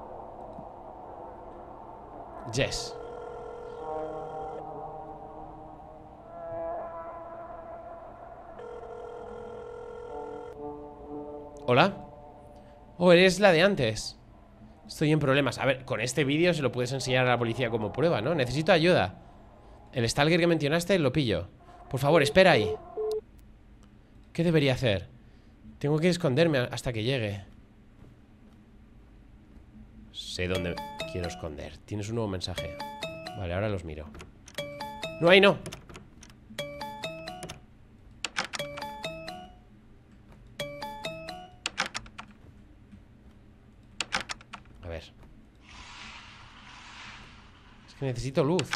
Jess. ¿Hola? Oh, eres la de antes. Estoy en problemas. A ver, con este vídeo se lo puedes enseñar a la policía como prueba, ¿no? Necesito ayuda. El stalker que mencionaste lo pillo. Por favor, espera ahí. ¿Qué debería hacer? Tengo que esconderme hasta que llegue. Sé dónde quiero esconder. Tienes un nuevo mensaje. Vale, ahora los miro. No, ahí no. A ver. Es que necesito luz.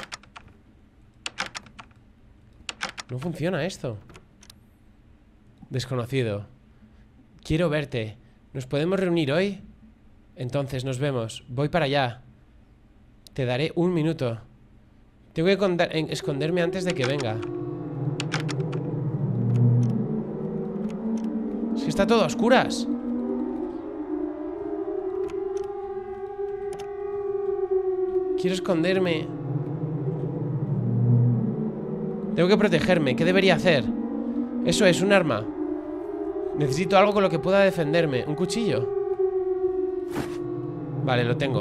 No funciona esto. Desconocido. Quiero verte. ¿Nos podemos reunir hoy? Entonces nos vemos. Voy para allá. Te daré un minuto. Tengo que esconderme antes de que venga. Es que está todo a oscuras. Quiero esconderme. Tengo que protegerme. ¿Qué debería hacer? Eso es, un arma. Necesito algo con lo que pueda defenderme. ¿Un cuchillo? Vale, lo tengo.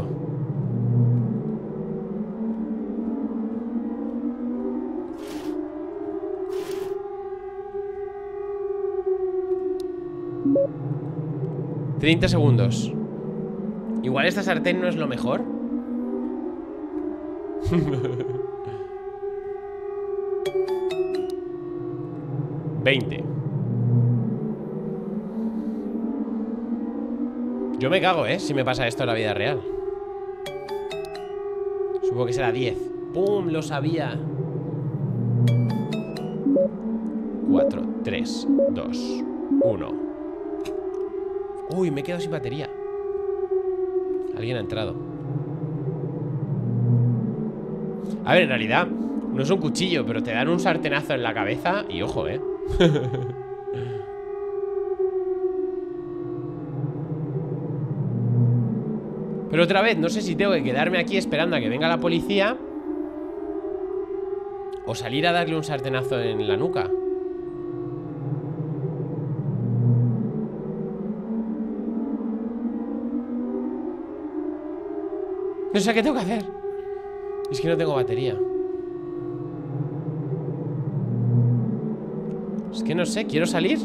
$30 segundos. Igual esta sartén no es lo mejor. 20. Yo me cago, si me pasa esto en la vida real. Supongo que será 10. ¡Pum! Lo sabía. 4, 3, 2, 1. Uy, me he quedado sin batería. Alguien ha entrado. A ver, en realidad no es un cuchillo, pero te dan un sartenazo en la cabeza. Y ojo, Pero otra vez, no sé si tengo que quedarme aquí esperando a que venga la policía o salir a darle un sartenazo en la nuca. No sé qué tengo que hacer. Es que no tengo batería. Es que no sé, ¿quiero salir?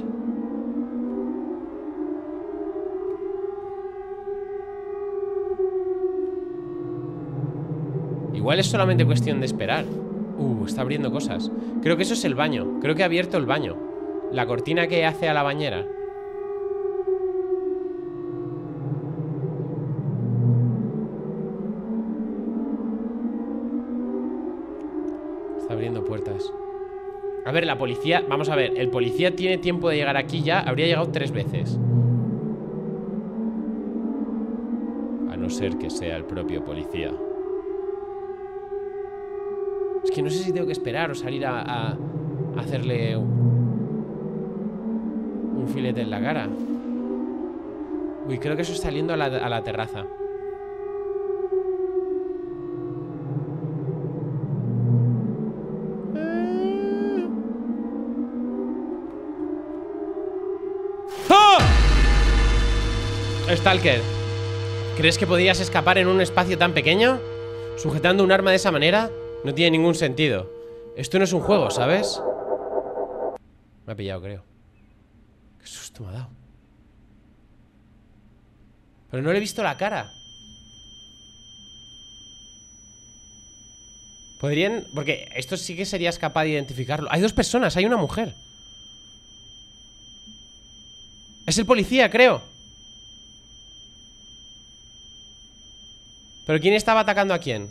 Igual es solamente cuestión de esperar. Está abriendo cosas. Creo que eso es el baño. Creo que ha abierto el baño. La cortina que hace a la bañera. puertas. A ver, la policía... Vamos a ver, el policía tiene tiempo de llegar aquí ya. Habría llegado 3 veces. A no ser que sea el propio policía. Es que no sé si tengo que esperar o salir a hacerle un filete en la cara. Uy, creo que eso está saliendo a la terraza. ¡Oh! Stalker, ¿crees que podrías escapar en un espacio tan pequeño? ¿Sujetando un arma de esa manera? No tiene ningún sentido. Esto no es un juego, ¿sabes? Me ha pillado, creo. Qué susto me ha dado. Pero no le he visto la cara. Podrían... Porque esto sí que serías capaz de identificarlo. Hay 2 personas, hay una mujer. Es el policía, creo. ¿Pero quién estaba atacando a quién?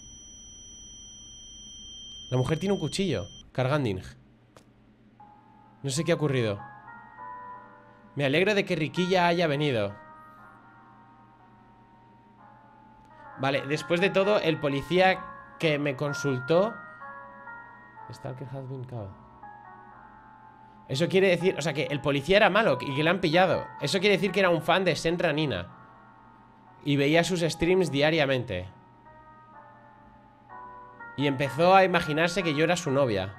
La mujer tiene un cuchillo. Carganding. No sé qué ha ocurrido. Me alegro de que Riquilla haya venido. Vale, después de todo, el policía que me consultó... Stalker has been caught. Eso quiere decir... O sea, que el policía era malo y que le han pillado. Eso quiere decir que era un fan de Senra Nina. Y veía sus streams diariamente. Y empezó a imaginarse que yo era su novia.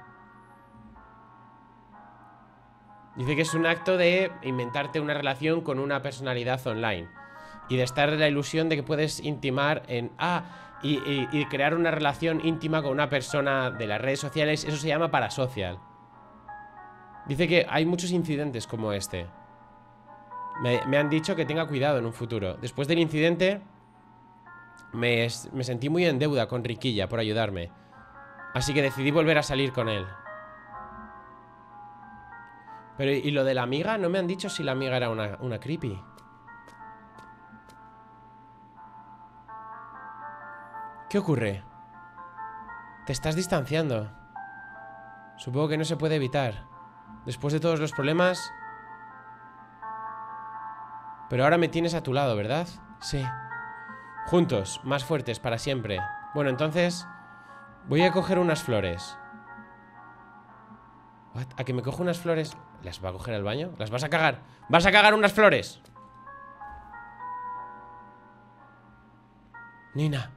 Dice que es un acto de inventarte una relación con una personalidad online. Y de estar en la ilusión de que puedes intimar en... y crear una relación íntima con una persona de las redes sociales. Eso se llama parasocial. Dice que hay muchos incidentes como este. Me han dicho que tenga cuidado en un futuro. Después del incidente me sentí muy en deuda con Riquilla por ayudarme. Así que decidí volver a salir con él. Pero ¿y lo de la amiga? No me han dicho si la amiga era una creepy. ¿Qué ocurre? Te estás distanciando. Supongo que no se puede evitar. Después de todos los problemas... Pero ahora me tienes a tu lado, ¿verdad? Sí. Juntos, más fuertes, para siempre. Bueno, entonces... Voy a coger unas flores. ¿What? ¿A que me cojo unas flores? ¿Las va a coger al baño? ¿Las vas a cagar? ¡Vas a cagar unas flores! Nina.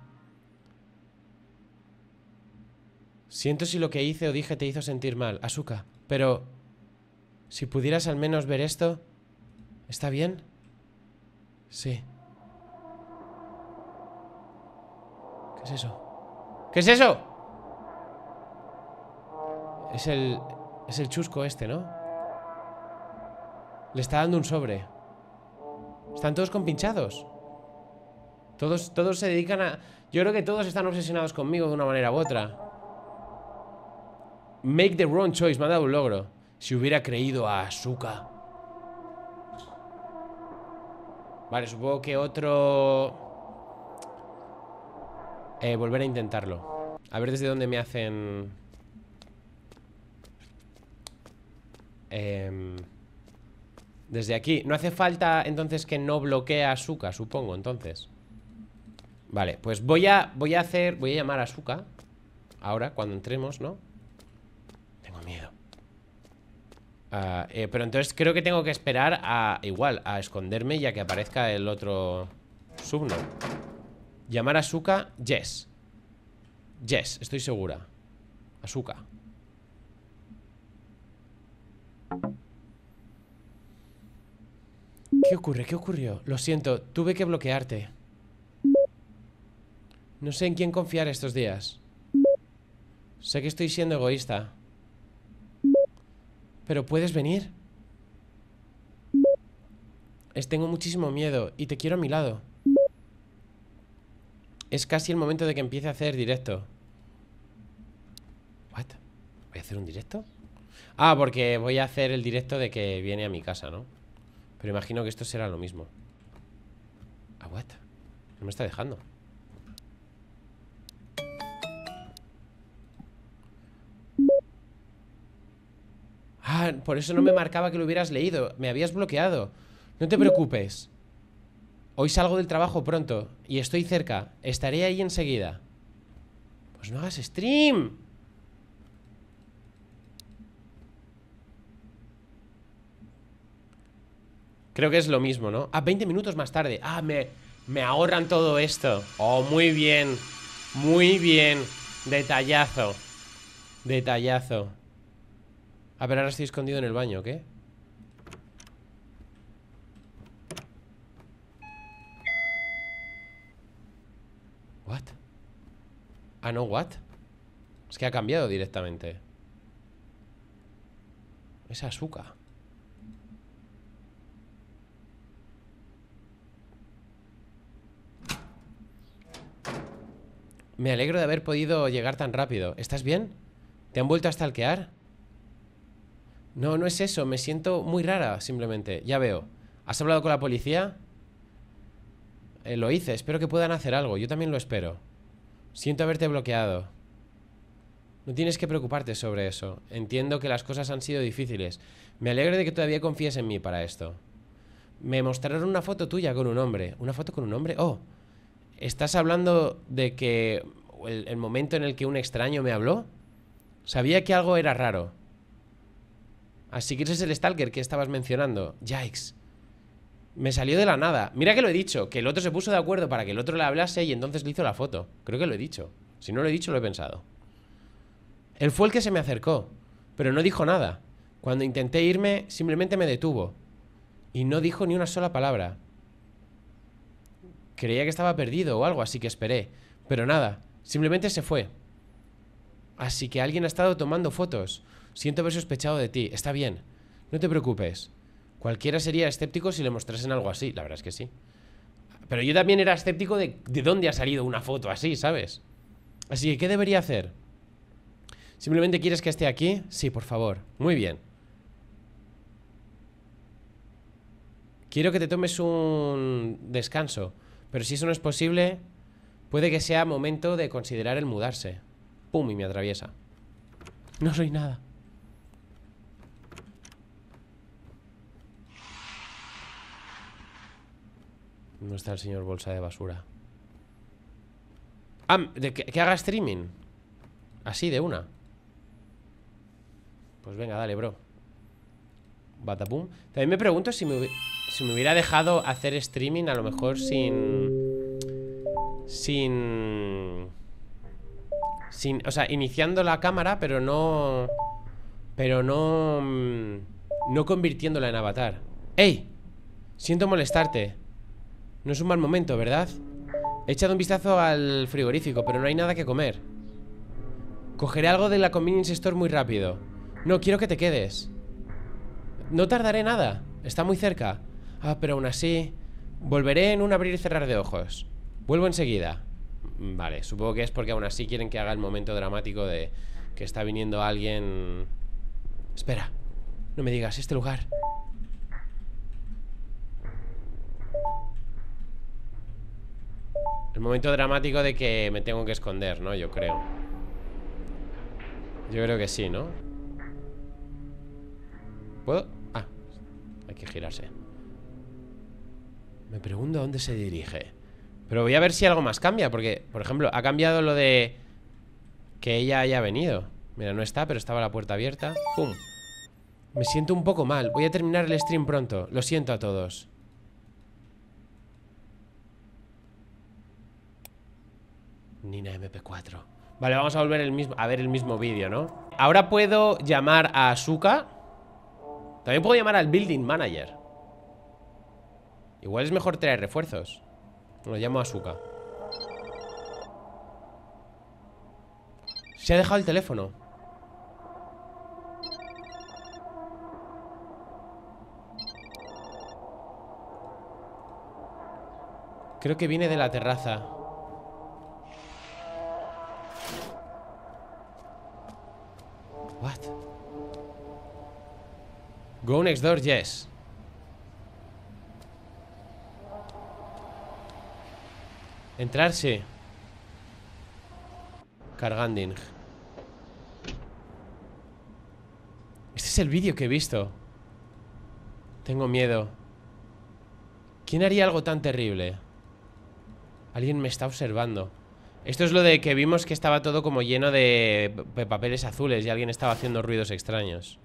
Siento si lo que hice o dije te hizo sentir mal, Asuka. Pero... si pudieras al menos ver esto... ¿Está bien? Sí. ¿Qué es eso? ¿Qué es eso? Es el chusco este, ¿no? Le está dando un sobre. Están todos compinchados. Todos se dedican a... Yo creo que todos están obsesionados conmigo de una manera u otra. Make the wrong choice, me ha dado un logro. Si hubiera creído a Asuka. Vale, supongo que otro... volver a intentarlo. A ver desde dónde me hacen... desde aquí. No hace falta entonces que no bloquee a Asuka, supongo, entonces. Vale, pues voy a llamar a Asuka. Ahora, cuando entremos, ¿no? Tengo miedo. Pero entonces creo que tengo que esperar a... Igual, a esconderme y a que aparezca el otro subno. Llamar a Asuka, yes. Yes, estoy segura. Asuka. ¿Qué ocurre? ¿Qué ocurrió? Lo siento, tuve que bloquearte. No sé en quién confiar estos días. Sé que estoy siendo egoísta. ¿Pero puedes venir? Tengo muchísimo miedo y te quiero a mi lado. Es casi el momento de que empiece a hacer directo. ¿What? ¿Voy a hacer un directo? Ah, porque voy a hacer el directo de que viene a mi casa, ¿no? Pero imagino que esto será lo mismo. Ah, what? No me está dejando. Ah, por eso no me marcaba que lo hubieras leído. Me habías bloqueado. No te preocupes. Hoy salgo del trabajo pronto y estoy cerca. Estaré ahí enseguida. Pues no hagas stream. Creo que es lo mismo, ¿no? Ah, 20 minutos más tarde. Ah, me ahorran todo esto. Oh, muy bien. Muy bien. Detallazo. Detallazo. A ver, ahora estoy escondido en el baño, ¿qué? ¿What? Ah, no, ¿what? Es que ha cambiado directamente. Es Asuka. Me alegro de haber podido llegar tan rápido. ¿Estás bien? ¿Te han vuelto a stalkear? No, no es eso. Me siento muy rara, simplemente. Ya veo. ¿Has hablado con la policía? Lo hice. Espero que puedan hacer algo. Yo también lo espero. Siento haberte bloqueado. No tienes que preocuparte sobre eso. Entiendo que las cosas han sido difíciles. Me alegro de que todavía confíes en mí para esto. Me mostraron una foto tuya con un hombre. ¿Una foto con un hombre? Oh, ¿estás hablando de que el momento en el que un extraño me habló? Sabía que algo era raro. Así que ese es el stalker que estabas mencionando. Yikes. Me salió de la nada. Mira que lo he dicho, que el otro se puso de acuerdo para que el otro le hablase y entonces le hizo la foto. Creo que lo he dicho. Si no lo he dicho, lo he pensado. Él fue el que se me acercó, pero no dijo nada. Cuando intenté irme, simplemente me detuvo. Y no dijo ni una sola palabra. Creía que estaba perdido o algo, así que esperé. Pero nada, simplemente se fue. Así que alguien ha estado tomando fotos. Siento haber sospechado de ti. Está bien, no te preocupes. Cualquiera sería escéptico si le mostrasen algo así. La verdad es que sí. Pero yo también era escéptico de dónde ha salido una foto así, ¿sabes? Así que, ¿qué debería hacer? ¿Simplemente quieres que esté aquí? Sí, por favor. Muy bien. Quiero que te tomes un descanso. Pero si eso no es posible, puede que sea momento de considerar el mudarse. Pum, y me atraviesa. No soy nada. No está el señor bolsa de basura. Ah, que haga streaming. Así, de una. Pues venga, dale, bro. Batapum. También me pregunto si me hubiera dejado hacer streaming, a lo mejor o sea, iniciando la cámara, pero no no convirtiéndola en avatar. ¡Ey! Siento molestarte. No es un mal momento, ¿verdad? He echado un vistazo al frigorífico, pero no hay nada que comer. Cogeré algo de la convenience store muy rápido. No, quiero que te quedes. No tardaré nada. Está muy cerca. Ah, pero aún así volveré en un abrir y cerrar de ojos. Vuelvo enseguida. Vale, supongo que es porque aún así quieren que haga el momento dramático de que está viniendo alguien. Espera, no me digas, este lugar. El momento dramático de que me tengo que esconder, ¿no? Yo creo. Yo creo que sí, ¿no? ¿Puedo? Ah, hay que girarse. Me pregunto a dónde se dirige. Pero voy a ver si algo más cambia. Porque, por ejemplo, ha cambiado lo de que ella haya venido. Mira, no está, pero estaba la puerta abierta. ¡Pum! Me siento un poco mal. Voy a terminar el stream pronto. Lo siento a todos. Nina MP4. Vale, vamos a volver a ver el mismo vídeo, ¿no? Ahora puedo llamar a Asuka. También puedo llamar al Building Manager. Igual es mejor traer refuerzos. Lo llamo a Asuka. Se ha dejado el teléfono. Creo que viene de la terraza. What? Go next door, yes. Entrar, sí. Carganding. Este es es el vídeo que he visto. Tengo miedo. ¿Quién haría algo tan terrible? Alguien me está observando. Esto es lo de que vimos que estaba todo como lleno de papeles azules y alguien estaba haciendo ruidos extraños.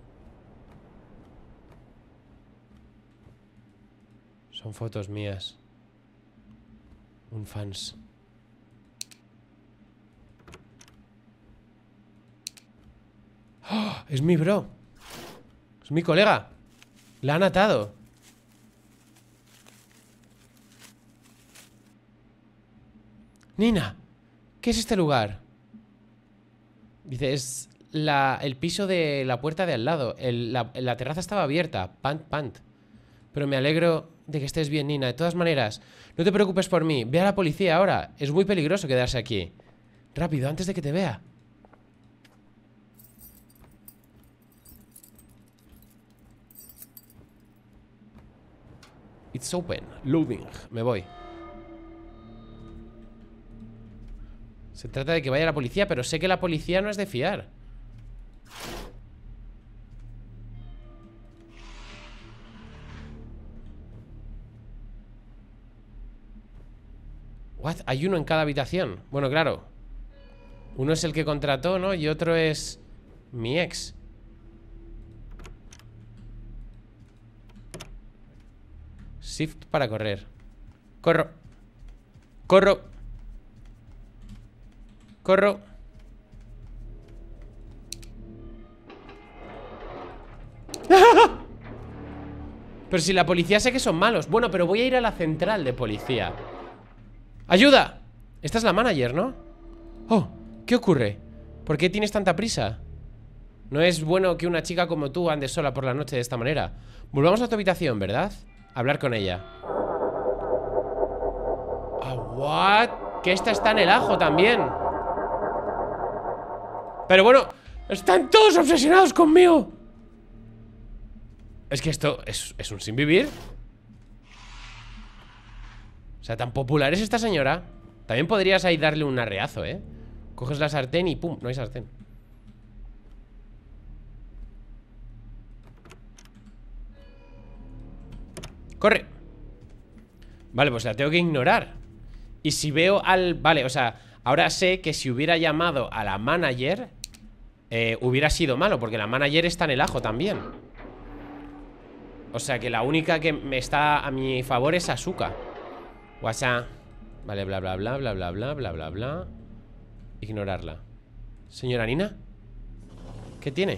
Son fotos mías. Un fans. ¡Oh! Es mi bro. Es mi colega. La han atado. Nina, ¿qué es este lugar? Dice, es el piso de la puerta de al lado. La terraza estaba abierta. Pant. Pero me alegro de que estés bien, Nina. De todas maneras, no te preocupes por mí. Ve a la policía ahora. Es muy peligroso quedarse aquí. Rápido, antes de que te vea. It's open. Loading. Me voy. Se trata de que vaya la policía, pero sé que la policía no es de fiar. What? Hay uno en cada habitación. Bueno, claro. Uno es el que contrató, ¿no? Y otro es mi ex. Shift para correr. Corro. Pero si la policía sé que son malos. Bueno, pero voy a ir a la central de policía. ¡Ayuda! Esta es la manager, ¿no? Oh, ¿qué ocurre? ¿Por qué tienes tanta prisa? No es bueno que una chica como tú ande sola por la noche de esta manera. Volvamos a tu habitación, ¿verdad? Hablar con ella. ¿What? Que esta está en el ajo también. Pero bueno, están todos obsesionados conmigo. Es que esto es un sinvivir. O sea, tan popular es esta señora. También podrías ahí darle un arreazo, ¿eh? Coges la sartén y pum, no hay sartén. ¡Corre! Vale, pues la tengo que ignorar. Y si veo al... Vale, o sea, ahora sé que si hubiera llamado a la manager hubiera sido malo, porque la manager está en el ajo también. O sea que la única que me está a mi favor es Asuka. WhatsApp. Vale, bla, bla, bla, bla, bla, bla, bla, bla, bla. Ignorarla. Señora Nina, ¿qué tiene?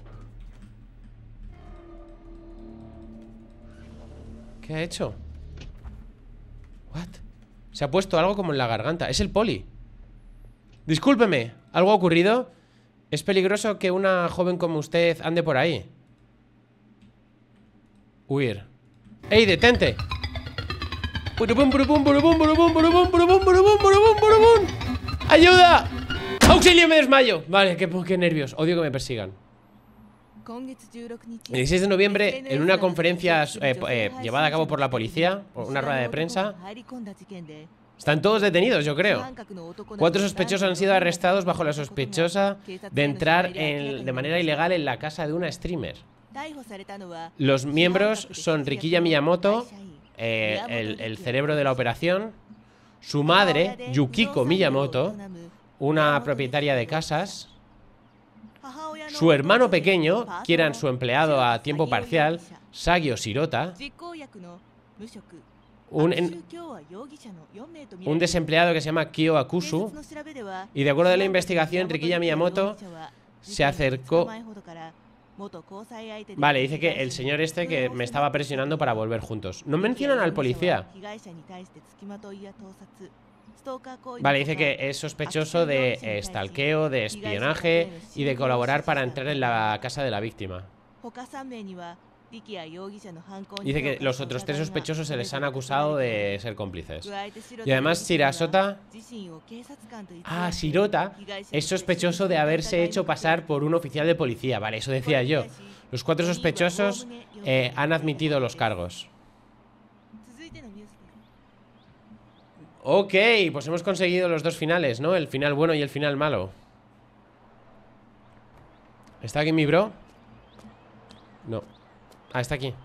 ¿Qué ha hecho? What? Se ha puesto algo como en la garganta. Es el poli. Discúlpeme, ¿algo ha ocurrido? Es peligroso que una joven como usted ande por ahí. Huir. ¡Ey, detente! ¡Ayuda! ¡Auxilio, me desmayo! Vale, qué nervios. Odio que me persigan. El 16 de noviembre, en una conferencia llevada a cabo por la policía, una rueda de prensa, están todos detenidos, yo creo. 4 sospechosos han sido arrestados bajo la sospechosa de entrar de manera ilegal en la casa de una streamer. Los miembros son Rikiya Miyamoto, el cerebro de la operación, su madre, Yukiko Miyamoto, una propietaria de casas, su hermano pequeño, que era su empleado a tiempo parcial, Sagio Shirota, un desempleado que se llama Kyo Akusu. Y de acuerdo a la investigación, Rikiya Miyamoto se acercó... Vale, dice que el señor este que me estaba presionando para volver juntos. No mencionan al policía. Vale, dice que es sospechoso de stalkeo, de espionaje y de colaborar para entrar en la casa de la víctima. Dice que los otros 3 sospechosos se les han acusado de ser cómplices. Y además Shirasota... Ah, Shirota es sospechoso de haberse hecho pasar por un oficial de policía. Vale, eso decía yo. Los 4 sospechosos han admitido los cargos. Ok, pues hemos conseguido los 2 finales, ¿no? El final bueno y el final malo. ¿Está aquí mi bro? Ah, está aquí.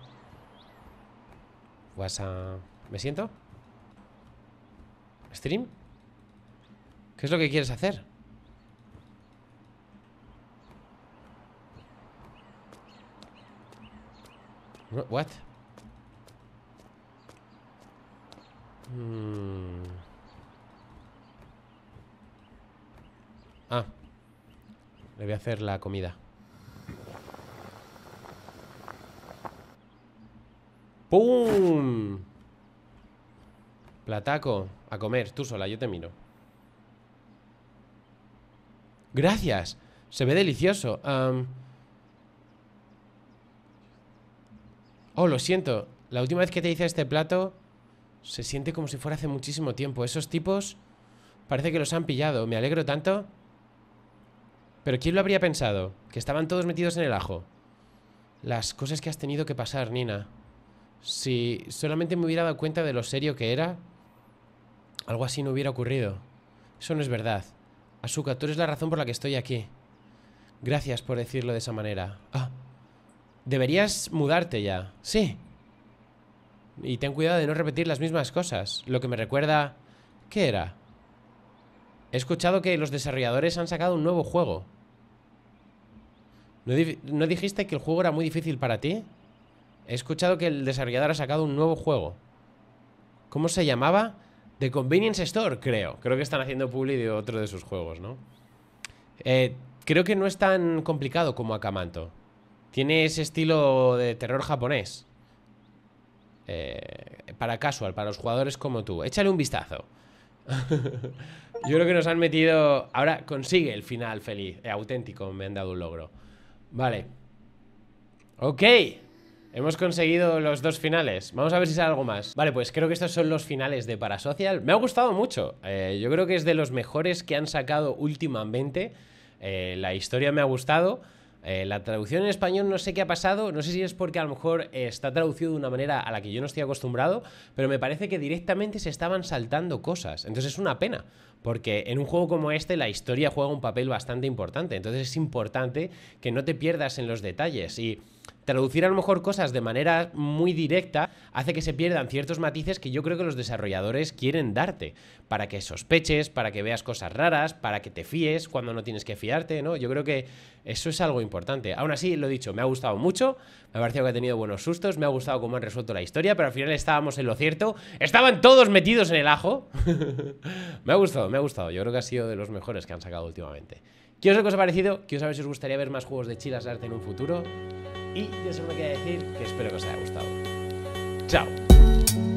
¿Me siento? ¿Stream? ¿Qué es lo que quieres hacer? What? Ah, le voy a hacer la comida. ¡Pum! Plataco. A comer, tú sola, yo te miro. Gracias. Se ve delicioso. Oh, lo siento. La última vez que te hice este plato se siente como si fuera hace muchísimo tiempo. Esos tipos parece que los han pillado. Me alegro tanto. Pero ¿quién lo habría pensado? Que estaban todos metidos en el ajo. Las cosas que has tenido que pasar, Nina. Si solamente me hubiera dado cuenta de lo serio que era, algo así no hubiera ocurrido. Eso no es verdad. Asuka, tú eres la razón por la que estoy aquí. Gracias por decirlo de esa manera. Ah, deberías mudarte ya. Sí. Y ten cuidado de no repetir las mismas cosas. Lo que me recuerda... ¿Qué era? He escuchado que los desarrolladores han sacado un nuevo juego. ¿No dijiste que el juego era muy difícil para ti? He escuchado que el desarrollador ha sacado un nuevo juego. ¿Cómo se llamaba? The Convenience Store, creo. Creo que están haciendo publi de otro de sus juegos, ¿no? Creo que no es tan complicado como Akamanto. Tiene ese estilo de terror japonés. Para casual, para los jugadores como tú. Échale un vistazo. Yo creo que nos han metido... Ahora consigue el final feliz, auténtico. Me han dado un logro. Vale. Ok. Hemos conseguido los 2 finales. Vamos a ver si sale algo más. Vale, pues creo que estos son los finales de Parasocial. Me ha gustado mucho. Yo creo que es de los mejores que han sacado últimamente. La historia me ha gustado. La traducción en español no sé qué ha pasado. No sé si es porque a lo mejor está traducido de una manera a la que yo no estoy acostumbrado, pero me parece que directamente se estaban saltando cosas. Entonces es una pena, porque en un juego como este la historia juega un papel bastante importante. Entonces es importante que no te pierdas en los detalles. Y traducir a lo mejor cosas de manera muy directa hace que se pierdan ciertos matices que yo creo que los desarrolladores quieren darte, para que sospeches, para que veas cosas raras, para que te fíes cuando no tienes que fiarte, ¿no? Yo creo que eso es algo importante. Aún así, lo dicho, me ha gustado mucho, me ha parecido que ha tenido buenos sustos, me ha gustado cómo han resuelto la historia, pero al final estábamos en lo cierto, estaban todos metidos en el ajo. Me ha gustado, yo creo que ha sido de los mejores que han sacado últimamente. Quiero saber qué os ha parecido, quiero saber si os gustaría ver más juegos de Chilas Art en un futuro. Y ya solo me queda decir que espero que os haya gustado. ¡Chao!